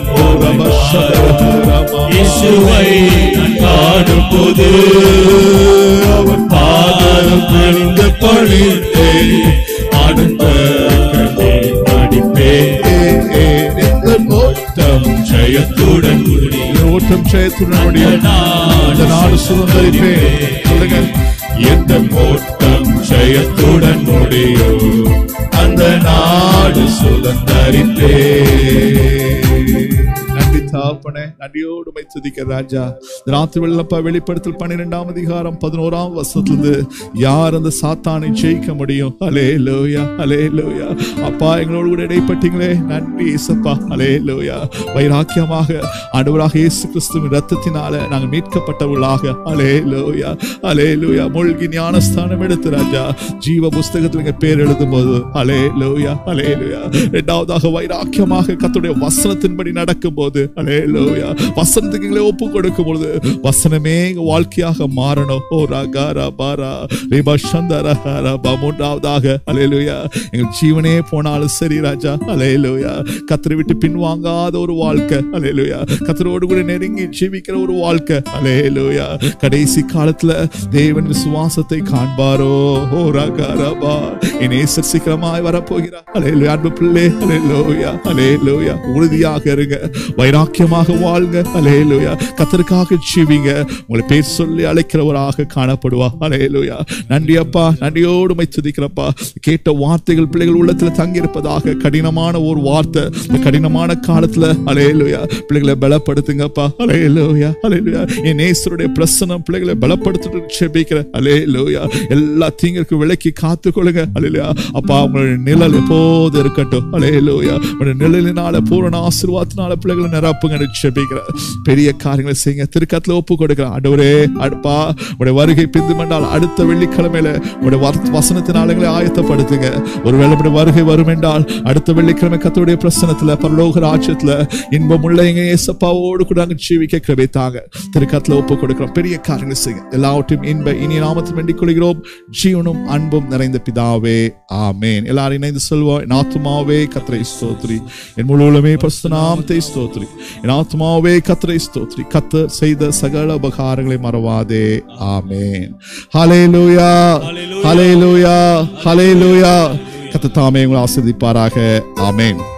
இயேசுவை நான் காணும் போது அவர் பாதம் விழுந்து பணிந்தே ஆனந்த கண்ணீர் வடிப்பே. இந்த ஓட்டம் ஜெயத்துடன் ஓட்டம் ஜெயத்துடன் முடியும் அந்த நாடு சுதந்தரிப்பே. சொல்லுங்க. எந்த ஓட்டம் ஜெயத்துடன் முடியோ அந்த நாடு சுதந்தரிப்பே. நன்றி தகப்பனே. நன்றியோடு மை துதிக்க ராஜா. ராத்திரி வெள்ளப்பா வெளிப்படுத்தல் பன்னிரெண்டாம் அதிகாரம் பதினோராம் வசனத்திலிருந்து யார் அந்த சாத்தானை ஜெயிக்க முடியும்? ஹல்லேலூயா, ஹல்லேலூயா. அப்பா எங்களோடு கூட இடைப்பட்டீங்களே, நன்றி இயேசுப்பா. ஹல்லேலூயா. வைராக்கியமாக ஆண்டவராக இயேசு கிறிஸ்துவின் இரத்தத்தினால நாங்கள் மீட்கப்பட்டவர்களாக ஹல்லேலூயா, ஹல்லேலூயா மூழ்கி ஞானஸ்தானம் எடுத்து ராஜா ஜீவ புஸ்தகத்தில் எங்க பேர் எழுதும் போது ஹல்லேலூயா, ஹல்லேலூயா. இரண்டாவதாக வைராக்கியமாக கர்த்தருடைய வசனத்தின்படி நடக்கும் போது ஹல்லேலூயா. வசனத்துக்கு எங்களை ஒப்பு கொடுக்கும் பொழுது வசனமே எங்க வாழ்க்கையாக மாறணும். ஓ ரகாரா பாரா ரிபா சந்தரஹாரா மூன்றாவதாக ஹல்லேலூயா, எங்கள் ஜீவனே போனாலும் சரி ராஜா ஹல்லேலூயா, கர்த்தரை விட்டு பின்வாங்காத ஒரு வாழ்க்கை ஹல்லேலூயா, கர்த்தரோடு கூட நெருங்கி ஜீவிக்கிற ஒரு வாழ்க்கை ஹல்லேலூயா. கடைசி காலத்துல தேவன் விசுவாசத்தை காண்பாரோ. ஓ ரகாரபா, என் நேசர் சீக்கிரமாய் வரப்போகிறார். ஹல்லேலூயா. அன்பு பிள்ளை ஹல்லேலூயா ஹல்லேலூயா, உறுதியாக இருங்க, வைராக்கியமாக வாழ்ங்க ஹல்லேலூயா, கர்த்தருக்காக ஜீவிங்க. உங்களை பேர் சொல்லி அழைக்கிறவராக காணப்படுவா. ஹல்லேலூயா. நன்றி அப்பா, நன்றியோடு மை துதிக்கிறப்பா. கேட்ட வார்த்தைகள் பிள்ளைகள் உள்ளத்துல தங்கி இருப்பதாக. கடினமான ஒரு வார்த்தை இந்த கடினமான காலத்துல ஹல்லேலூயா பிள்ளைகளை பலப்படுத்துங்கப்பா. ஹல்லேலூயா ஹல்லேலூயா. என் நேசருடைய பிரசன்னம் பிள்ளைகளை பலப்படுத்திட்டு ஜெபிக்கிறேன். ஹல்லேலூயா. எல்லா தீங்கிற்கு விலக்கி காத்துக்கொள்ளுங்க. ஹல்லேலூயா. அப்பா உங்களுடைய நிழல் எப்போது இருக்கட்டும். ஹல்லேலூயா. உங்களுடைய நிழலினால பூரண ஆசீர்வாதத்தினால பிள்ளைகளை நிரப்புங்க ஜெபிக்கிறேன். பெரிய காரியங்களை செய்யுங்க. திருக்கத்துல ஒப்பு கொடுக்கிறேன். ஆண்டவரே அடுப்பா உடைய வருகை பிந்து மண்டால் அடுத்த வெள்ளிக்கிழமையில உடைய வசனத்தினால எங்களை ஆயத்தப்படுத்துங்க. ஒருவேளை உடைய வருகை வரும் என்றால் அடுத்த வெள்ளிக்கிழமை கர்த்தருடைய பிரசன்னத்துல பரலோக ராஜ்யத்துல இன்பமுள்ள எங்க இயேசுப்பாவோடு கூட நாங்கள் ஜீவிக்க கிருபை தாங்க. திருக்கத்துல ஒப்பு கொடுக்கிறோம். பெரிய காரியங்களை செய்யுங்க. எல்லாவற்றையும் இன்ப இனி நாமத்தில் வேண்டிக் கொள்கிறோம். ஜீவனும் அன்பும் நிறைந்த பிதாவே ஆமென். எல்லாரும் இணைந்து சொல்வோம். என் ஆத்துமாவே கர்த்தரை ஸ்தோத்திரி, என் முழு உள்ளமே பரிசுத்த நாமத்தை ஸ்தோத்திரி, என் ஆத்துமாவே கர்த்தரை ஸ்தோத்திரி, கர்த்தர் செய்த சகல உபகாரங்களை மறவாதே. ஆமென். ஹல்லேலூயா ஹல்லேலூயா ஹல்லேலூயா. கர்த்தர் தாமே உங்களை ஆசீர்வதிப்பாராக. ஆமென்.